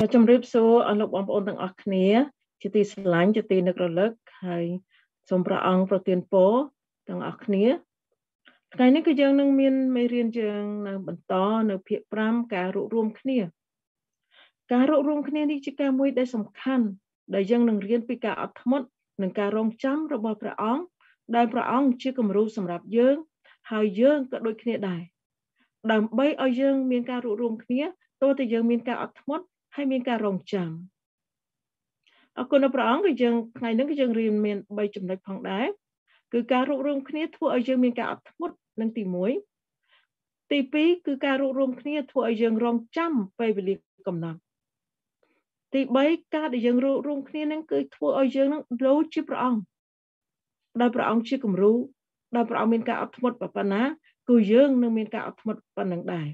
Trong rịp số ở lúc bóng ôn tầng ọc khía chỉ tì sẵn lánh chỉ tì nực rô lực hay xông pra ong pro tiên bố tầng ọc khía cái này cứ dân nâng miên mê riêng dân nâng bẩn to nâng phiệt pram cả rụ rùm khía cả rụ rùm khía đi chỉ cả mùi đầy sầm khăn đầy dân nâng riêng pi cả ọc thmot nâng cả rong chăm rô bò pra ong đại pra ong chỉ cầm rù sầm rạp dân hai dân cả đôi khía đài đàm bay ở dân miên cả rụ rùm khía tôi thì dân miên cả ọc thmot hay miên cả rong chăm ở con ông bà cái dân ngày nắng cái dân riêng miền bay chụp lại phong đá cứ cà rô rôm khné thua ở dân miền cả thốt nâng tì muối tì pí cứ cà rô rôm khné thua ở dân rong trăm bay về liệt cầm nằm tì bay cà để dân rô rôm khné nâng cứ thua ở dân nâng lố chip rong đại bà chưa cầm rú đại bà miền cả thốt và pan á cứ dân nâng miền cả thốt pan nâng đài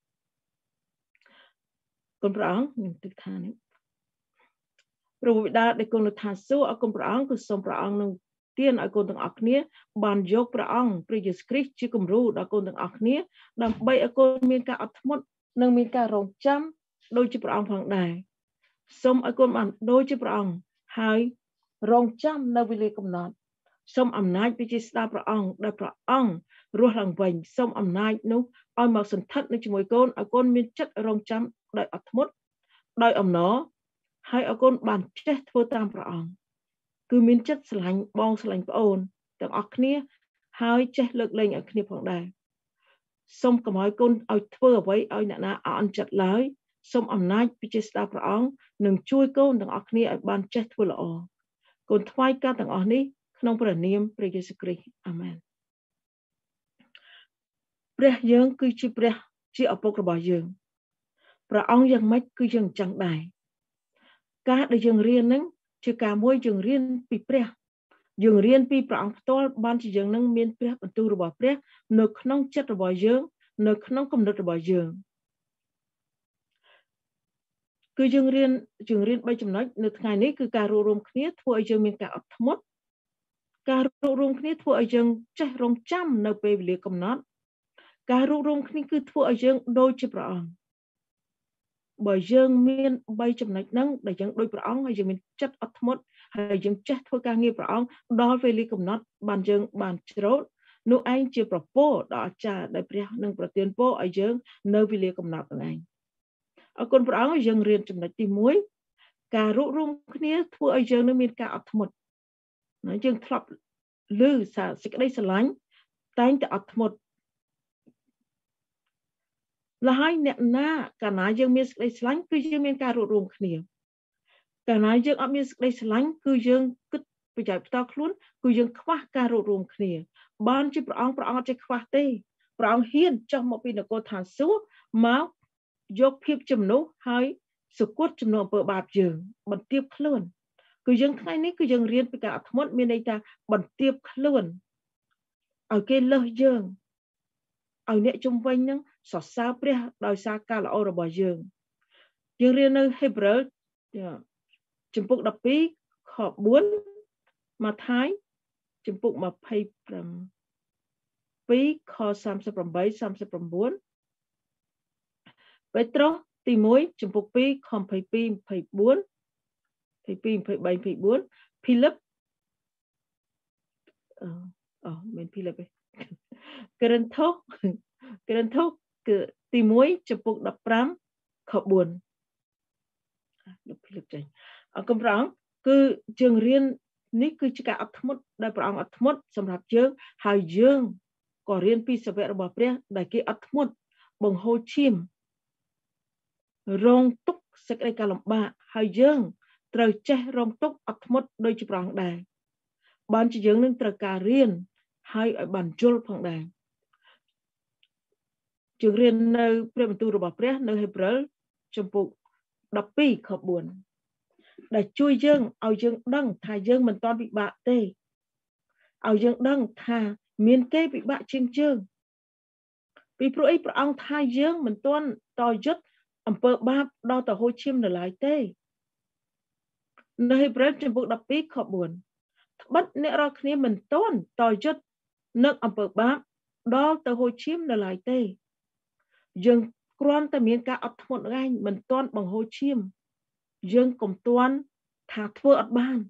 con bà mình tự tha này rồi đã để con thà số ở con bà cứ xong bà nâng tiên ở con tầng ác nia bàn dọc bà ông Jesus Christ chỉ cầm ru ở con tầng ác nia đam bay ở con miền cả thmot nâng miền cả rong trăm đôi chỉ bà ông phẳng đài xong ở con bàn đôi chỉ bà ông hai rong trăm nâng vi cầm nát xong âm nai bị chỉ sta bà ông ruột lằng vành xong âm nai nú oi màu sần thắt nâng chỉ môi con ở con miền chất rong trăm đợi thmot đợi âm nó hai ở con bàn chết vô tam bà ông cứ miên chất sành bong sành ôn từng ọc nia hai chết lực lên ở kia phòng đài xong cầm hỏi con ao thưa với ao nè na ăn chặt lái xong âm nai bị chết đáp rong nâng chui con từng ọc nia ở ban chết thưa lọ con thoai ca từng ọc ní không phải niệm pre Jesus Christ amen pre dương cứ chỉ pre chỉ ở bốc bảo dương pre ông dương mấy cứ dương chẳng đài cả để dương riêng nâng chỉ cả môi dương riêng bị pre dương riêng bị prang toal ban chỉ dương nâng miên pre bẩn tuរបស់ព្រះនៅក្នុងចិត្តរបស់យើងនៅក្នុងគំនិតរបស់យើងគឺយើងរៀន3ចំណុចនៅថ្ងៃនេះគឺការរួមគ្នាធ្វើឲ្យយើងមានការអត់ធ្មត់ការរួមគ្នាធ្វើឲ្យយើងចេះរងចាំនៅពេលវេលាកំណត់ការរួមគ្នាគឺធ្វើឲ្យយើងដូចជាព្រះអង្គបើយើងមាន3ចំណុចហ្នឹងដែលយើងដូចព្រះអង្គហើយយើងមានចិត្តអត់ធ្មត់ហើយយើងចេះធ្វើការងារព្រះអង្គដល់វេលាកំណត់បានយើងបានច្រូតនោះឯងជាប្រពោដ៏អស្ចារ្យដែលព្រះនឹងប្រទានពរឲ្យយើងនៅវេលាកំណត់ហ្នឹងឯងអរគុណព្រះអង្គយើងរៀនចំណុចទី1ការរួមគ្នាធ្វើឲ្យយើងនឹងមានការអត់ធ្មត់យើងធ្លាប់ឮសារសេចក្តីស្រឡាញ់តែងតែអត់ធ្មត់លហើយអ្នកណាកាលណាយើងមានសេចក្តីស្រឡាញ់គឺយើងមានការរួមគ្នាកាលណាយើងអត់មានសេចក្តីស្រឡាញ់គឺយើងគិតប្រយោជន៍ផ្ទាល់ខ្លួនគឺយើងខ្វះការរួមគ្នាបានជាព្រះអង្គអត់ចេះខ្វះទេព្រះអង្គហ៊ានចុះមកពីនគរឋានសួគ៌មកយកភាពជំនួសហើយសុគតជំនួសអំពើបាបយើងបន្ទាបខ្លួនគឺយើងថ្ងៃនេះគឺយើងរៀនពីការអត់ធ្មត់មានន័យថាបន្ទាបខ្លួនឲ្យគេលើសយើងឲ្យអ្នកជុំវិញនឹងសរសើរព្រះដោយសារការល្អរបស់យើងរៀននៅហេព្រើរជំពូក12ខ4ម៉ាថាយជំពូក27ខ38 39ពេត្រុសទី1ជំពូក2ខ22 24 23 24ភីលីបមិនភីលីបទេកូរិនថូសគឺទី1ជំពូក15ខ4លោកភីលីបចេញអរគុណព្រះអង្គគឺយើងរៀននេះគឺជាការអត់ធ្មត់ដែលព្រះអង្គអត់ធ្មត់សម្រាប់យើងហើយយើងក៏រៀនពីសាវករបស់ព្រះដែលគេអត់ធ្មត់បង្ហូរឈាមរងទុក្ខសេចក្តីការលំបាកហើយយើងត្រូវចេះរងទុក្ខអត់ធ្មត់ដូចជាព្រះអង្គដែរបានជាយើងនឹងត្រូវការរៀនហើយឲ្យបានយល់ផងដែរយើងរៀននៅព្រះបន្ទូលរបស់ព្រះនៅហេព្រើរជំពូក12ខ4ដែលជួយយើងឲ្យយើងដឹងថាយើងមិនទាន់ពិបាកទេឲ្យយើងដឹងថាមានគេពិបាកជាងយើងពីព្រោះអីព្រះអង្គថាយើងមិនទាន់តយុទ្ធអំពើបាបដល់ទៅហូរឈាមនៅឡើយទេនៅហេព្រើរជំពូក12ខ4ត្បិតអ្នករាល់គ្នាមិនទាន់តយុទ្ធនឹងអំពើបាបដល់ទៅហូរឈាមនៅឡើយទេយើងគ្រាន់តែមានការអត់ធ្មត់ឯងមិនទាន់បង្ហូរឈាម dương cùng tuan thả thưa ở ban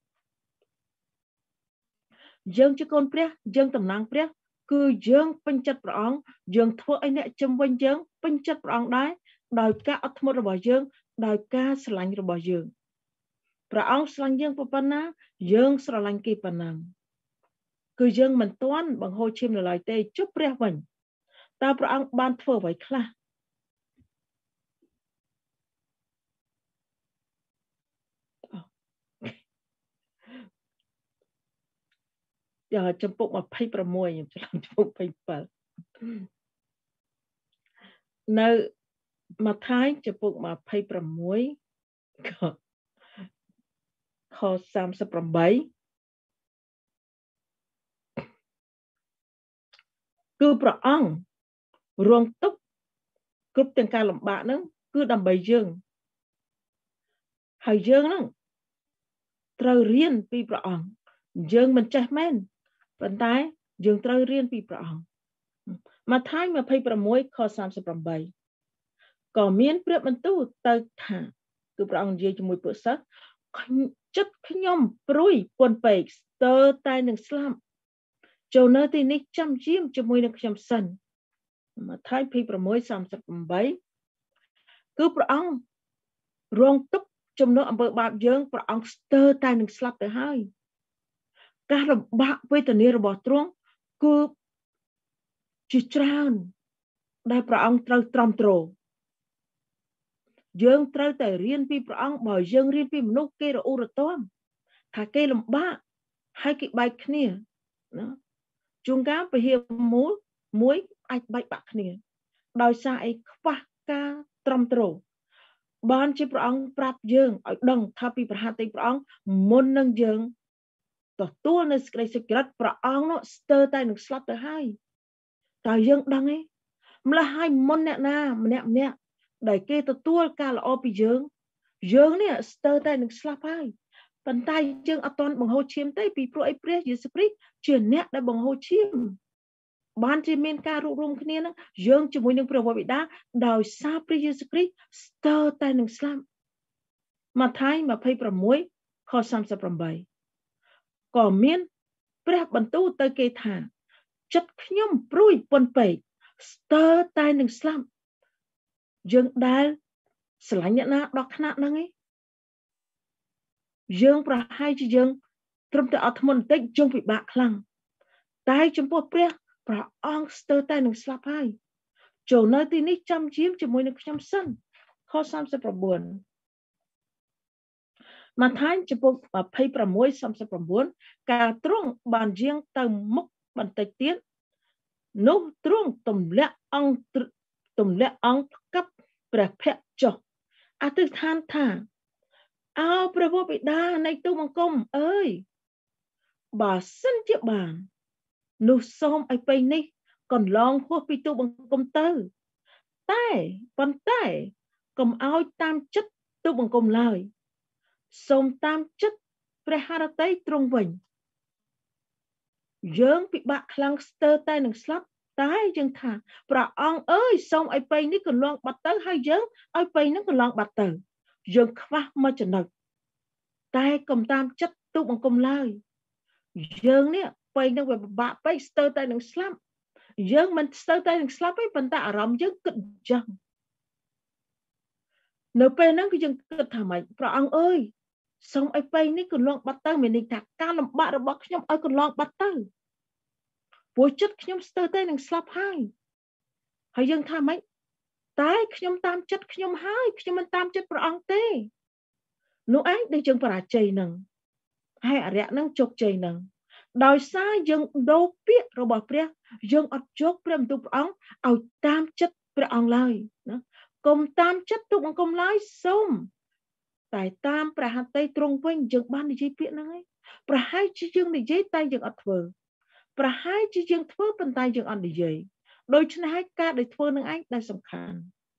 dương cho conព្រះdương tầm năngព្រះគឺយើងពេញចិត្តព្រះអង្គយើងធ្វើឲ្យអ្នកជំវិញយើងពេញចិត្តព្រះអង្គដែរដោយការអត់ធ្មត់របស់យើងដោយការស្រឡាញ់របស់យើងព្រះអង្គស្រឡាញ់យើងប៉ុណ្ណាយើងស្រឡាញ់គេប៉ុណ្ណឹងគឺយើងមិនទាន់បង្ហូរឈាមនៅឡើយទេជប់ព្រះវិញតើព្រះអង្គបានធ្វើអ្វីខ្លះចំពុក26ខ្ញុំឆ្លងចំពុក27នៅម៉ាថាយចំពុក26ខ38គឺព្រះអង្គរងទុក្ខគ្រប់ទាំងការលំបាកហ្នឹងគឺដើម្បីយើងហើយយើងហ្នឹងត្រូវរៀនពីព្រះអង្គយើងមិនចេះមែនប៉ុន្តែយើងត្រូវរៀនពីព្រះអង្គម៉ាថាយ26ខ38ក៏មានព្រះបន្ទូលទៅថាគឺព្រះអង្គនិយាយជាមួយពួកសិស្សចិត្តខ្ញុំព្រួយពន់ពេកស្ទើរតែនឹងស្លាប់ចូលនៅទីនេះចាំយាមជាមួយនឹងខ្ញុំសិនម៉ាថាយ26:38គឺព្រះអង្គរងទុក្ខជំនួសអំពើបាបយើងព្រះអង្គស្ទើរតែនឹងស្លាប់ទៅហើយការលំបាកវេទនារបស់ទ្រង់គឺជាច្រើនដែលព្រះអង្គត្រូវទ្រាំទ្រយើងត្រូវតែរៀនពីព្រះអង្គបើយើងរៀនពីមនុស្សគេរអ៊ូរទាំថាគេលំបាកហើយគេបែកគ្នាណាជួនកាលពហិមួយអាចបែកបាក់គ្នាដោយសារអីខ្វះការទ្រាំទ្របានជាព្រះអង្គប្រាប់យើងឲ្យដឹងថាពីប្រហាតិព្រះអង្គមុននឹងយើងទទួលនៅសេចក្តីសុចរិតព្រះអង្គនោះស្ទើរតែនឹងស្លាប់ទៅហើយតើយើងដឹងទេម្ល៉េះហើយមុនអ្នកណាម្នាក់ដែលគេទទួលការល្អពីយើងនេះស្ទើរតែនឹងស្លាប់ហើយប៉ុន្តែយើងអត់ទាន់បង្ហូរឈាមទេពីព្រោះអីព្រះយេស៊ូវគ្រីស្ទជាអ្នកដែលបង្ហូរឈាមបានជាមានការរួបរวมគ្នានឹងយើងជាមួយនឹងព្រះវរបិតាដោយសារព្រះយេស៊ូវគ្រីស្ទស្ទើរតែនឹងស្លាប់ម៉ាថាយ26ខ38ក៏មានព្រះបន្ទូលទៅគេថាចិត្តខ្ញុំព្រួយពន់ពេកស្ទើរតែនឹងស្លាប់យើងដែលស្រឡាញ់អ្នកណាដល់ថ្នាក់ហ្នឹងឯងយើងប្រហែលជាយើងត្រឹមតែអត់ធ្មត់បន្តិចយើងពិបាកខ្លាំងតែចំពោះព្រះអង្គស្ទើរតែនឹងស្លាប់ហើយចូលនៅទីនេះចាំយាមជាមួយនឹងខ្ញុំសិនខ39ម៉ាថាយចំពុក26:39ការទ្រង់បានយាងទៅមុខបន្តិចទៀតនោះទ្រង់ទម្លាក់អង្គកັບព្រះភ័ក្ត្រចុះអធិដ្ឋានថាអោព្រះវរបិតានៃទូលបង្គំអើយបើសិនជាបាននោះសូមឲ្យពេលនេះកន្លងហួសពីទូលបង្គំទៅប៉ុន្តែកុំឲ្យតាមចិត្តទូលបង្គំឡើយសូមតាមចិត្តព្រះハរតីទ្រង់វិញយើងពិបាកខ្លាំងស្ទើរតែនឹងស្លាប់តែយើងថាព្រះអង្គអើយសូមឲ្យពេលនេះកន្លងបាត់ទៅហើយយើងឲ្យពេលនេះកន្លងបាត់ទៅយើងខ្វះមួយចំណុចតែកុំតាមចិត្តទូលបង្គំឡើយយើងនេះពេលនេះវាពិបាកពេកស្ទើរតែនឹងស្លាប់យើងមិនស្ទើរតែនឹងស្លាប់ទេប៉ុន្តែអារម្មណ៍យើងគិតអញ្ចឹងនៅពេលហ្នឹងគឺយើងគិតថាម៉េចព្រះអង្គអើយសូមឲ្យពេលនេះកន្លងបាត់ទៅមានន័យថាការលំបាករបស់ខ្ញុំឲ្យកន្លងបាត់ទៅព្រោះចិត្តខ្ញុំស្ទើរតែនឹងស្លាប់ហើយយើងថាម៉េចតែខ្ញុំតាមចិត្តខ្ញុំហើយខ្ញុំមិនតាមចិត្តព្រះអង្គទេនោះឯងដែលយើងបរាជ័យនឹងហើយអរិយនឹងជោគជ័យនឹងដោយសារយើងដូរពាក្យរបស់ព្រះយើងអត់យកព្រះបន្ទូលព្រះអង្គឲ្យតាមចិត្តព្រះអង្គឡើយណាកុំតាមចិត្តទូលបង្គំឡើយសូមតែតាមព្រះハរតីទ្រង់វិញយើងបាននិយាយពាក្យហ្នឹងឯងប្រហែលជាយើងនិយាយតែយើងអត់ធ្វើប្រហែលជាយើងធ្វើប៉ុន្តែយើងអត់និយាយដូច្នេះហើយការដែលធ្វើនឹងឯងដែលសំខាន់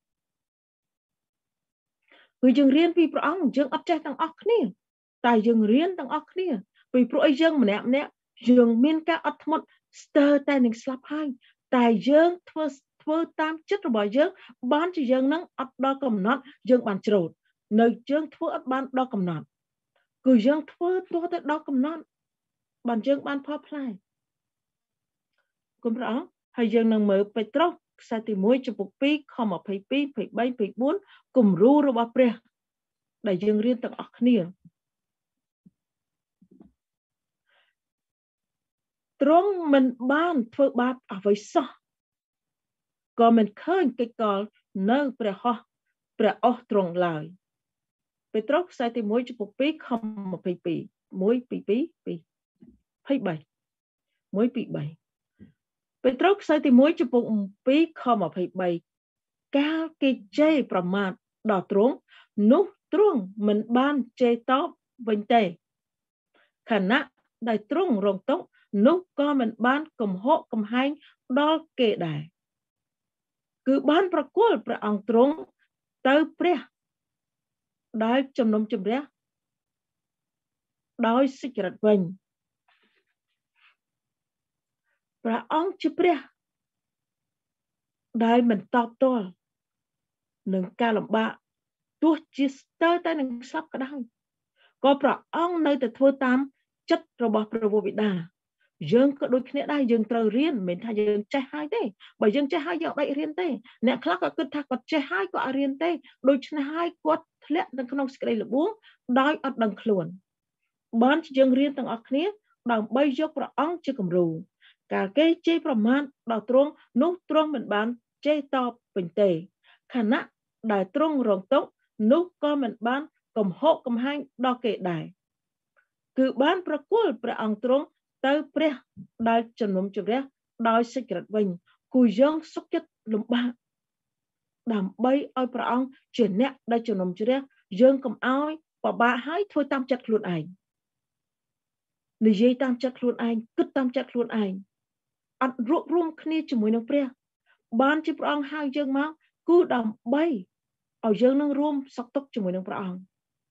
គឺយើងរៀនពីព្រះអង្គយើងអត់ចេះទាំងអស់គ្នាតែយើងរៀនទាំងអស់គ្នាពីព្រោះអីយើងម្នាក់យើងមានការអត់ធ្មត់ស្ទើរតែនឹងស្លាប់ហើយតែយើងធ្វើតាមចិត្តរបស់យើងបានជាយើងនឹងអត់ដល់កំណត់យើងបានច្រូត nơi chương thua ở ban đo cầm nón cứ dương thua thua tới đo cầm nón bàn dương ban phá plai cũng rõ hay dương nâng mở Petro sai thì mối cho bục pi không mà phải pi phải bay phải bốn cùng ru rồi bà pre đại dương riêng tầng ác niệm trong mình ban thưa bát ở với saoก็มันเคยกิจการเนื้อประอตรงเลยไปตรอกใส่ที่มวยจะปุปีคำมาปีมวยปีให้ใบมวยปีใบไปตรอกใส่ที่มวยจะปุปีคำมาใบก้าวกิจใจประมาทดอตรงนุตรงมันบ้านเจตอบวันเตขณะได้ตรงรองต้องนุก็มันบ้านกลมหกกลมให้ดอเกได้คือบ้านประกวดประองตรงเตอเปรียได้จำนวนจำเรียได้สิกรัดวันประองจิเปรียได้เหมือนตอบตัวหนึ่งการลำบากตัวจิสเตอร์แต่หนึ่งซับก็ได้ก็ประองในแต่ทั่วตามจัดระบบประวัติดาdương có đôi khi đây dương trời riêng mình thay dương chơi hai thế bởi dương chơi hai giờ đây riêng thế nè khác có cứ thà có chơi hai có riêng thế đôi khi hai có lẽ đang không sẽ đây là buông đói ở đằng luồn bán dương riêng tầng ở kia đằng bay dốc vào ong chưa cầm rù cả cái chơiประมาณđào trung nút trung mình bán chơi to bình tề khả năng đài trung rồng tốc nút co mình bán cầm hộ cầm hai đo kệ đài cứ bánประกวดประองtrungเตอเปรียได้จำนวนจุดเรียได้สิกรัดวิ่งคุยยังสุกยัดลำบากดำใบอ้อยประองเจนเนี่ยได้จำนวนจุดเรียยังกับอ้อยปะบะให้ถ้วยตามจัดคลุนไอนิยตามจัดคลุนไอก็ตามจัดคลุนไออัดรวบรวมคณีจมูกน้องเปรียบ้านที่ประองให้ยังมากูดำใบเอายังนั่งรวมสักตกจมูกน้องประอง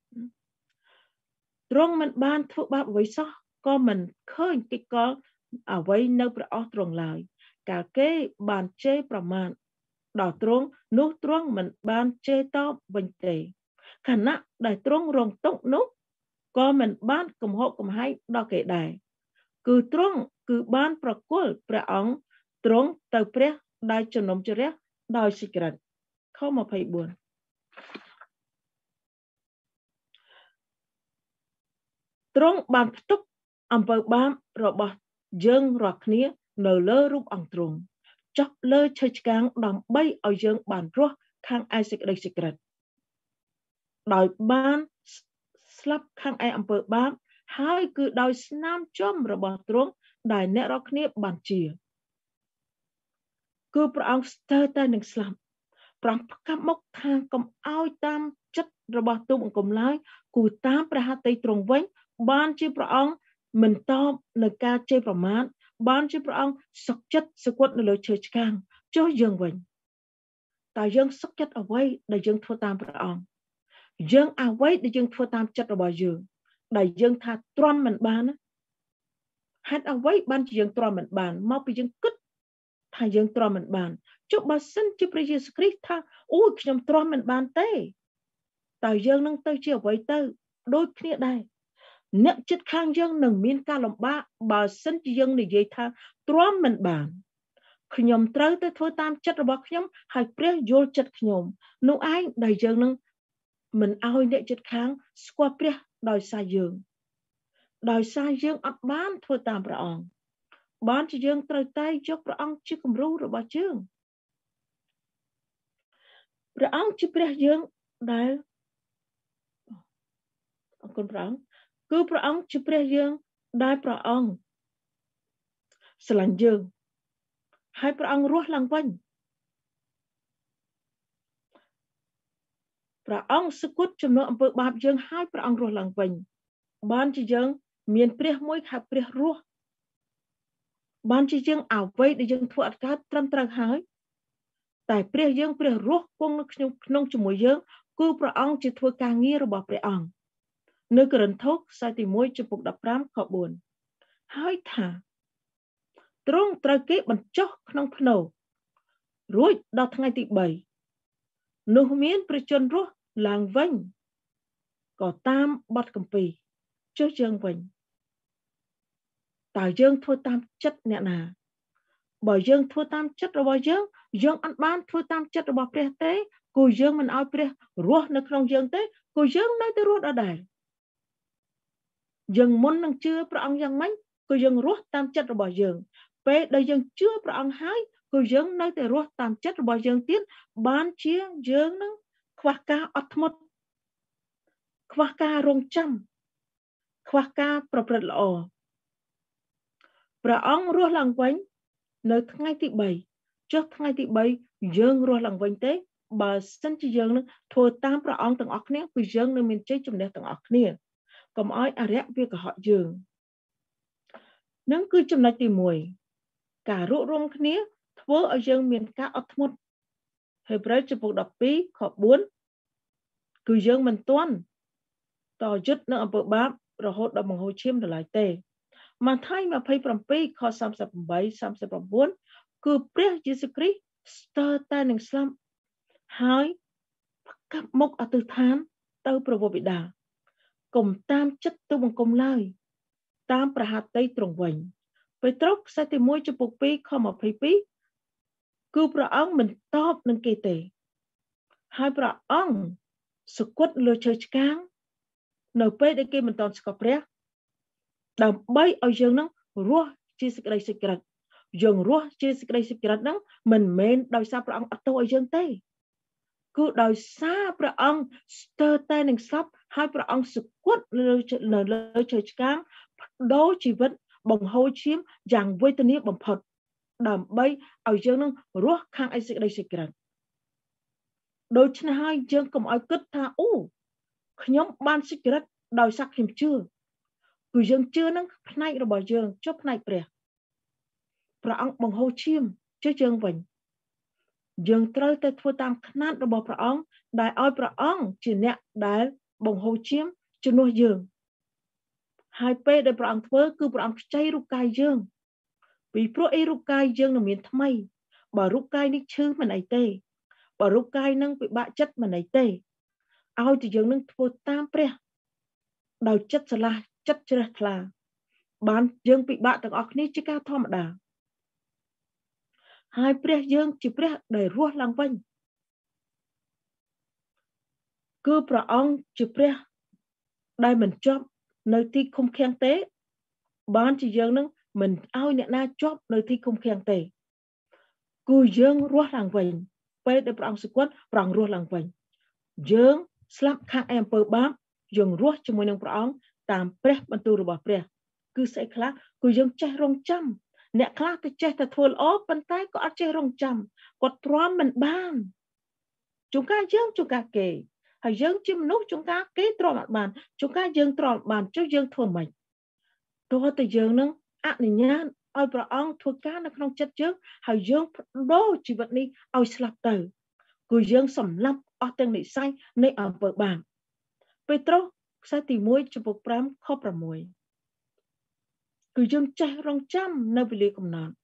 ตรงมันบ้านทั่วบ้านไว้ซะก็มันเคยกิจการเอาไว้ในประอตรงเลยกาเก้บานเจประมาณดอตรงนุตรงมันบานเจตอบันเตขณะได้ตรงรองตกนุก็มันบ้านกลมหกกลมให้ดอกเกได้คือตรงคือบ้านประกวดประองตรงเตอเปรียได้จนนมเจริญได้สิกรันเข้ามาไพ่บุญตรงบานตุกอำเภอบ้านระบอบยังรักนี้เนอเลอรูปอังตรงจับเลยเชิดกางดำใบเอายังบานรัวข้างไอสิกได้สิกรันโดยบ้านสลับข้างไออำเภอบ้านให้คือโดยสนามจอมระบอบตรงได้เนรักนี้บานเชียคือพระองค์สเตอร์แต่หนึ่งสลับพระองค์กำมกทางกำเอาตามจัดระบอบตุ้มกลมไล่กูตามประหัตตรงไว้บ้านที่พระองค์mình toในการเจประมาณบ้านที่พระองค์สักจัดสกุลในเลยเชิดกางเจ้ายังวิ่งแต่ยังสักจัดเอาไว้ได้ยังทั่วตามพระองค์ยังเอาไว้ได้ยังทั่วตามจัดระบายยังได้ยังท่าตรอมมันบ้านนะหัดเอาไว้บ้านที่ยังตรอมมันบ้านมาไปยังกึศท่ายังตรอมมันบ้านจุบาสันจิพระเยซูคริสต์ท่าโอ้ยขยมตรอมมันบ้านเต้แต่ยังนั่งเต้เชี่ยวไว้เต้โดยเครียดได้เนื้อจิตข้างยังหนึ่งมีนการลำบากบาสันยังในใจท่าตรอมมันบานขยมเต้แต่ทั่วตามจัดระบขยมให้เปรี้ยวโยจัดขยมนู้ไอ้ได้ยังนั่งมันเอาเนื้อจิตข้างสกว่าเปรี้ยวโดยสายยังอัดบ้านทั่วตามพระองค์บ้านที่ยังเต้ใต้ยกพระองค์ชื่อกำรู้ระบยังพระองค์ชื่อเปรี้ยวยังได้คนพระองค์คือพระองค์จะเปรียบยังได้พระองค์สลันยังให้พระองค์รู้หลังวันพระองค์สกุลจำนวนอำเภอบาปยังให้พระองค์รู้หลังวันบ้านที่ยังมีนเปรียบมวยขับเปรียบรู้บ้านที่ยังเอาไว้ได้ยังทั่วอากาศตรันตรังหายแต่เปรียบยังเปรียบรู้คงนงจมูกยังคือพระองค์จะทั่วการงี้ระบอบพระองค์นึกกระทบสายติมวยจะปลุกดับร้ำขบุญให้ถ่าตรงตระเก็บบรรจบขนมพนรู้ดอกทั้งไงติใบนูเมียนประจนรู้ลางวัน có tam bọt cầm pì trước dương vinh tại dương thua tam chất nè nà bởi dương thua tam chất rồi bởi dương ăn ban thua tam chất rồi bởi pre tế cô dương mình ao pre ruộtនៅក្នុងយើងទេcô dươngនៅតែរស់ដដែលយើងមុននឹងជឿព្រះអង្គយ៉ាងម៉េចគឺយើងរស់តាមចិត្តរបស់យើងពេលដែលយើងជឿព្រះអង្គហើយគឺយើងនៅតែរស់តាមចិត្តរបស់យើងទៀតបានជាយើងនឹងខ្វះការអត់ធ្មត់ខ្វះការរងចាំខ្វះការប្រព្រឹត្តល្អព្រះអង្គរស់ឡើងវិញនៅថ្ងៃទី3ចុះថ្ងៃទី3យើងរស់ឡើងវិញទេបើសិនជាយើងនឹងធ្វើតាមព្រះអង្គទាំងអស់គ្នាគឺយើងនឹងមានជ័យជំនះទាំងអស់គ្នាកុំឲ្យអរិយវាកុហកយើងនឹងគឺចំណុចទី1ការរួបរวมគ្នាធ្វើឲ្យយើងមានការអត់ធ្មត់ហេព្រើរចំពុក12ខ4គឺយើងមិនទាន់តយុទ្ធនៅអំពើបាបរហូតដល់បង្ហូរឈាមដល់ឡើយទេម៉ាថាយ27ខ38 39គឺព្រះយេស៊ូវគ្រីស្ទស្ទើរតែនឹងស្លាប់ហើយកាប់មុខអធិដ្ឋានទៅព្រះវរបិតាកុំតាមចិត្តទៅបង្គំឡើយតាមប្រហាតីទ្រង់វិញពេត្រុសខ្សែទី1ចំពុក2ខ22គឺព្រះអង្គមិនតបនឹងគេទេហើយព្រះអង្គសគត់លើឈើឆ្កាងនៅពេលដែលគេមិនតន់ស្គាល់ព្រះដើម្បីឲ្យយើងនឹងរស់ជាសេចក្តីសេចក្រិតយើងរស់ជាសេចក្តីសេចក្រិតហ្នឹងមិនមែនដោយសារព្រះអង្គអត់ទោសឲ្យយើងទេគឺដោយសារព្រះអង្គស្ទើរតែនឹងស្លាប់ហើយព្រះអង្គសគត់នៅលើឈើឆ្កាងបដូរជីវិតបង្ហូរឈាមយ៉ាងវេទនាបំផុតដើម្បីឲ្យយើងនឹងរស់ខាងឯសេចក្តីសេចក្រិតដូច្នេះហើយយើងកុំឲ្យគិតថាអូខ្ញុំបានសេចក្រិតដោយសារខ្ញុំជឿគឺយើងជឿនឹងផ្នែករបស់យើងចុះផ្នែកព្រះអង្គបង្ហូរឈាមចុះយើងវិញយើងត្រូវតែធ្វើតាមຂ្នាតរបស់ព្រះអង្គដែលឲ្យព្រះអង្គជាអ្នកដែលបង្ហូរឈាមជំនួសយើងហើយពេលដែលព្រះអង្គធ្វើគឺព្រះអង្គខ្ចីរូបកាយយើងពីព្រោះរូបកាយយើងនឹងមានថ្មីបើរូបកាយនេះឈឺមិនអីទេបើរូបកាយនឹងពិបាកចិត្តមិនអីទេឲ្យតែយើងនឹងធ្វើតាមព្រះដោយចិត្តស្រឡះចិត្តជ្រះថ្លាបានយើងពិបាកទាំងអស់គ្នាជាការធម្មតាហើយព្រះយើងជាព្រះដែលរស់ឡើងវិញគឺព្រះអង្គជាព្រះដែលមិនជាប់នៅទីឃុំឃាំងទេបានជាយើងនឹងមិនឲ្យអ្នកណាជាប់នៅទីឃុំឃាំងទេគឺយើងរស់ឡើងវិញពេលដែលព្រះអង្គសគត់ព្រះអង្គរស់ឡើងវិញយើងស្លាប់ខាងអំពើបាបយើងរស់ជាមួយនឹងព្រះអង្គតាមព្រះបន្ទូលរបស់ព្រះគឺស្អីខ្លះគឺយើងចេះរងចាំអ្នកខ្លះទៅចេះតែធ្វើល្អប៉ុន្តែក៏អត់ចេះរងចាំគាត់ទ្រាំមិនបានជួនកាលយើងជួនកាលគេហើយយើងជាមនុស្សជួនកាលគេទ្រាំអត់បានជួនកាលយើងទ្រាំបានចុះយើងធ្វើម៉េចទោះតែយើងនឹងអនុញ្ញាតឲ្យព្រះអង្គធ្វើការនៅក្នុងចិត្តយើងហើយយើងបដូរជីវិតនេះឲ្យស្លាប់ទៅគឺយើងសម្លាប់អស់ទាំងនិស្ស័យនៃអំពើបាបពេត្រុសខ្សែទី1ចំពុក5ខ6គឺយើងចេះរងចាំនៅវេលាកំណត់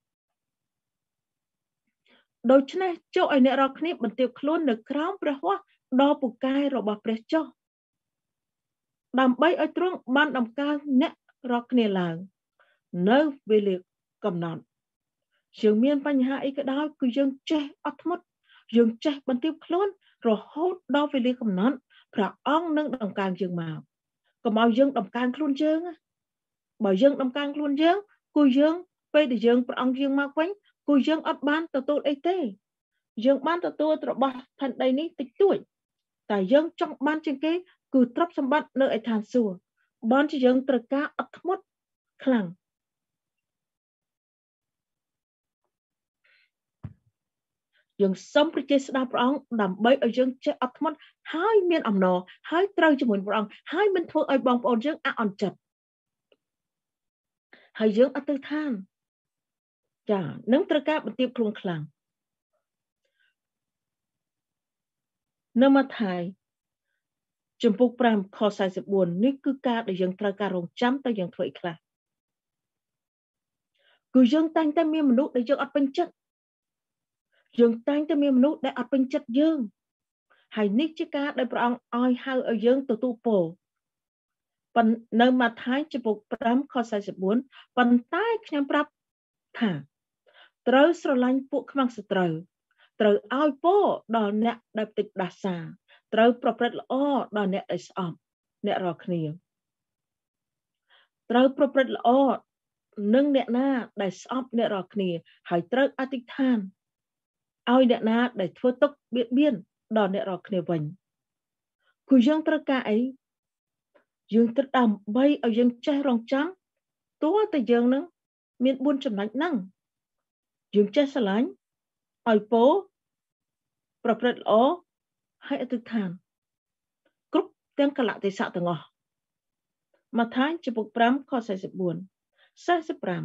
ដូច្នេះចូលឲ្យអ្នករាល់គ្នាបន្ទាបខ្លួននៅក្រោមព្រះហស្ថដ៏ពូកែរបស់ព្រះចុះដើម្បីឲ្យទ្រង់បានដំកើងអ្នករាល់គ្នាឡើងនៅវេលាកំណត់យើងមានបញ្ហាអីក៏ដោយគឺយើងចេះអត់ធ្មត់យើងចេះបន្ទាបខ្លួនរហូតដល់វេលាកំណត់ព្រះអង្គនឹងដំកើងយើងមកកុំឲ្យយើងដំកើងខ្លួនយើងបើយើងដំកើងខ្លួនយើងគឺយើងពេលដែលយើងព្រះអង្គយើងមកវិញគឺយើងអត់បានទទួលអីទេយើងបានទទួលរបស់ផែនដីនេះតិចតួចតែយើងចង់បានជាងគេគឺទ្រព្យសម្បត្តិនៅឯឋានសួគ៌បានជាយើងត្រូវការអត់ធ្មត់ខ្លាំងយើងសូមព្រះចេស្តាព្រះអង្គដើម្បីឲ្យយើងចេះអត់ធ្មត់ហើយមានអំណរហើយត្រូវជាមួយព្រះអង្គហើយមិនធ្វើឲ្យបងប្អូនយើងអាក់អន់ចិត្តហើយយើងអត់ទៅឋានចានឹងត្រូវការបន្ទាបខ្លួនខ្លាំងនៅម៉ាថាយចំពុក5ខ44នេះគឺការដែលយើងត្រូវការរងចាំតែយើងធ្វើអីខ្លះគឺយើងតែងតែមានមនុស្សដែលយើងអត់ពេញចិត្តយើងតែងតែមានមនុស្សដែលអត់ពេញចិត្តយើងហើយនេះជាការដែលព្រះអង្គឲ្យហៅឲ្យយើងទទួលពរនៅម៉ាថាយចំពុក5ខ44ប៉ុន្តែខ្ញុំប្រាប់ថាត្រូវស្រឡាញ់ពួកខ្មាំងសត្រូវត្រូវឲ្យពរដល់អ្នកដែលផ្តិចផ្ដាសាត្រូវប្រព្រឹត្តល្អដល់អ្នកដែលស្អប់អ្នករាល់គ្នាត្រូវប្រព្រឹត្តល្អនឹងអ្នកណាដែលស្អប់អ្នករាល់គ្នាហើយត្រូវអធិដ្ឋានឲ្យអ្នកណាដែលធ្វើទុកបៀតបៀនដល់អ្នករាល់គ្នាវិញគឺយើងត្រូវការអីយើងត្រូវដើម្បីឲ្យយើងចេះរងចាំទោះតែយើងនឹងមាន4ចំណុចហ្នឹងយើងចេះស្រឡាញ់ឲ្យពរប្រព្រឹត្តល្អហើយអធិដ្ឋានគ្រប់ទាំងកលៈទេសៈទាំងអស់ម៉ាថាយចំពុក5ខ44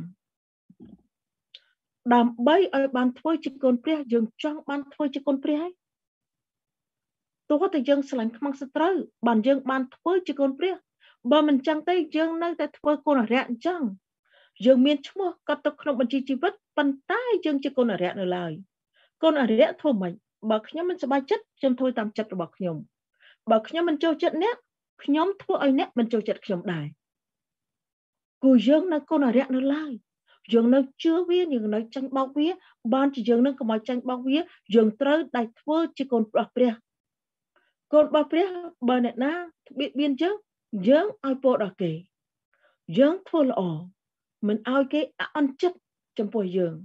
45ដើម្បីឲ្យបានធ្វើជាកូនព្រះយើងចង់បានធ្វើជាកូនព្រះហើយទោះតែយើងស្រឡាញ់ខ្មាំងសត្រូវបានយើងបានធ្វើជាកូនព្រះបើមិនចឹងទេយើងនៅតែធ្វើកូនអរិយអញ្ចឹងយើងមានឈ្មោះកត់ទុកក្នុងបញ្ជីជីវិតប៉ុន្តែយើងជាកូនអរិយនៅឡើយកូនអរិយធ្វើម៉េចបើខ្ញុំមិនសប្បាយចិត្តខ្ញុំធ្វើតាមចិត្តរបស់ខ្ញុំបើខ្ញុំមិនចូលចិត្តអ្នកខ្ញុំធ្វើឲ្យអ្នកមិនចូលចិត្តខ្ញុំដែរគូយើងនៅកូនអរិយនៅឡើយយើងនៅជឿវាយើងនៅចាញ់បោកវាបានជាយើងនឹងកុំឲ្យចាញ់បោកវាយើងត្រូវតែធ្វើជាកូនរបស់ព្រះកូនរបស់ព្រះបើអ្នកណាបៀតបៀនយើងឲ្យពរដល់គេយើងធ្វើល្អមិនឲ្យគេអន់ចិត្តចំពោះយើង